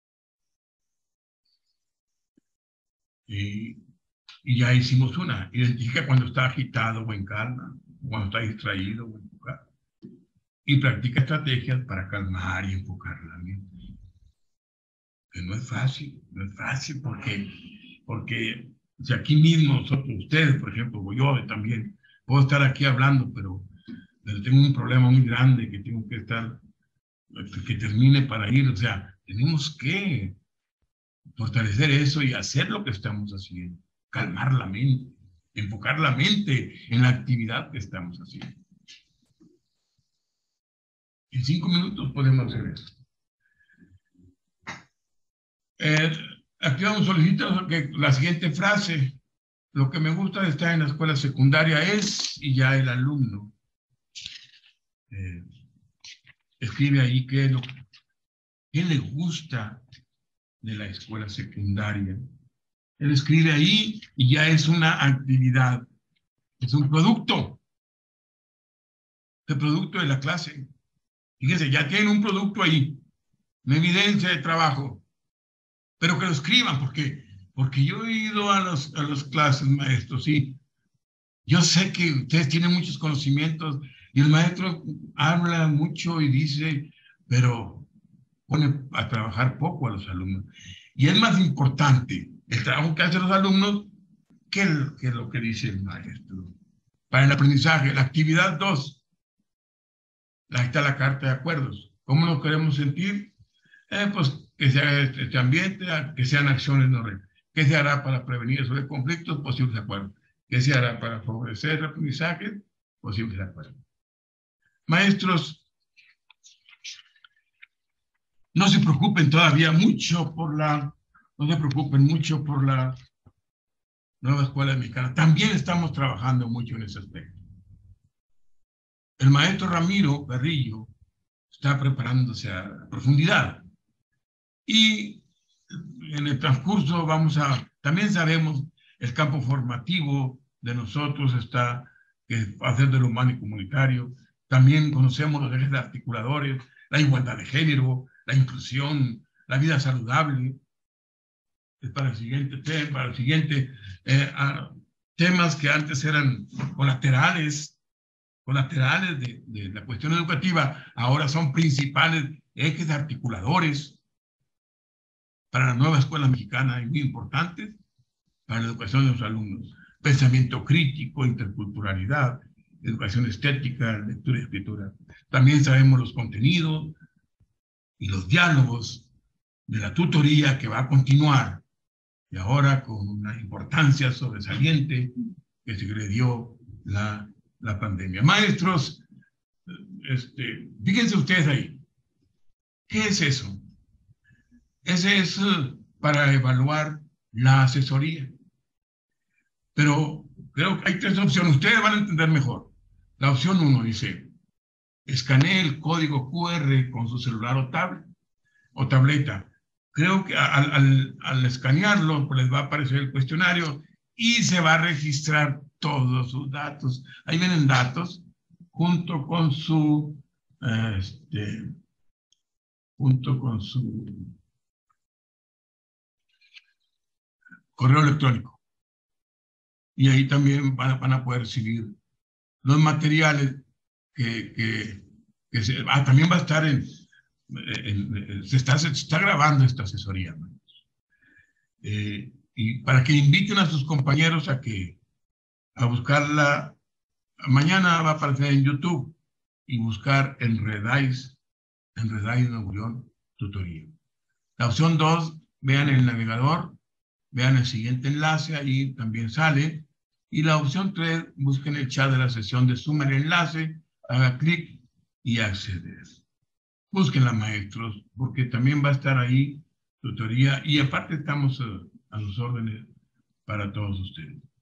Y, y ya hicimos una. Identifica cuando está agitado o en calma, cuando está distraído o enfocado. Y practica estrategias para calmar y enfocar la mente. Que no es fácil, no es fácil porque, porque si aquí mismo nosotros, ustedes, por ejemplo, o yo también, puedo estar aquí hablando, pero, pero tengo un problema muy grande que tengo que estar, que termine para ir. O sea, tenemos que fortalecer eso y hacer lo que estamos haciendo. Calmar la mente, enfocar la mente en la actividad que estamos haciendo. En cinco minutos podemos hacer eso. Eh, aquí vamos a solicitar que la siguiente frase: lo que me gusta de estar en la escuela secundaria es, y ya el alumno eh, escribe ahí qué, lo, qué le gusta de la escuela secundaria. Él escribe ahí y ya es una actividad, es un producto, el producto de la clase. Fíjense, ya tienen un producto ahí, una evidencia de trabajo, pero que lo escriban, porque, porque yo he ido a los, a las clases, maestros, sí. Yo sé que ustedes tienen muchos conocimientos y el maestro habla mucho y dice, pero pone a trabajar poco a los alumnos. Y es más importante el trabajo que hacen los alumnos que, el, que lo que dice el maestro. Para el aprendizaje, la actividad dos, ahí está la carta de acuerdos. ¿Cómo nos queremos sentir? Eh, pues que sea este, este ambiente, que sean acciones no reales. ¿Qué se hará para prevenir sobre conflictos? Posibles acuerdos. ¿Qué se hará para favorecer el aprendizaje? Posibles acuerdos. Maestros, no se preocupen todavía mucho por la, no se preocupen mucho por la nueva escuela mexicana. También estamos trabajando mucho en ese aspecto. El maestro Ramiro Berrillo está preparándose a profundidad. Y en el transcurso vamos a, también sabemos, el campo formativo de nosotros está, que va a ser del humano y comunitario. También conocemos los ejes articuladores, la igualdad de género, la inclusión, la vida saludable. Es para el siguiente tema, para el siguiente eh, a, temas que antes eran colaterales, colaterales de, de la cuestión educativa, ahora son principales ejes articuladores para la nueva escuela mexicana y muy importantes para la educación de los alumnos. Pensamiento crítico, interculturalidad, educación estética, lectura y escritura. También sabemos los contenidos y los diálogos de la tutoría que va a continuar, y ahora con una importancia sobresaliente que se le dio la, la pandemia. Maestros, este, fíjense ustedes ahí. ¿Qué es eso? Ese es uh, para evaluar la asesoría. Pero creo que hay tres opciones. Ustedes van a entender mejor. La opción uno dice, escanee el código cu erre con su celular o tablet o tableta. Creo que al, al, al escanearlo pues les va a aparecer el cuestionario y se va a registrar todos sus datos. Ahí vienen datos junto con su, este, junto con su correo electrónico. Y ahí también van a, van a poder recibir los materiales que, que, que se, ah, también va a estar en, en, en se, está, se está grabando esta asesoría. Eh, y para que inviten a sus compañeros a que a buscarla, mañana va a aparecer en YouTube y buscar Enredais en Radio Nuevo León Tutoría. La opción dos, vean el navegador, vean el siguiente enlace, ahí también sale. Y la opción tres, busquen el chat de la sesión de Zoom, el enlace, haga clic y acceder. Búsquenla, maestros, porque también va a estar ahí tutoría y aparte estamos uh, a los órdenes para todos ustedes.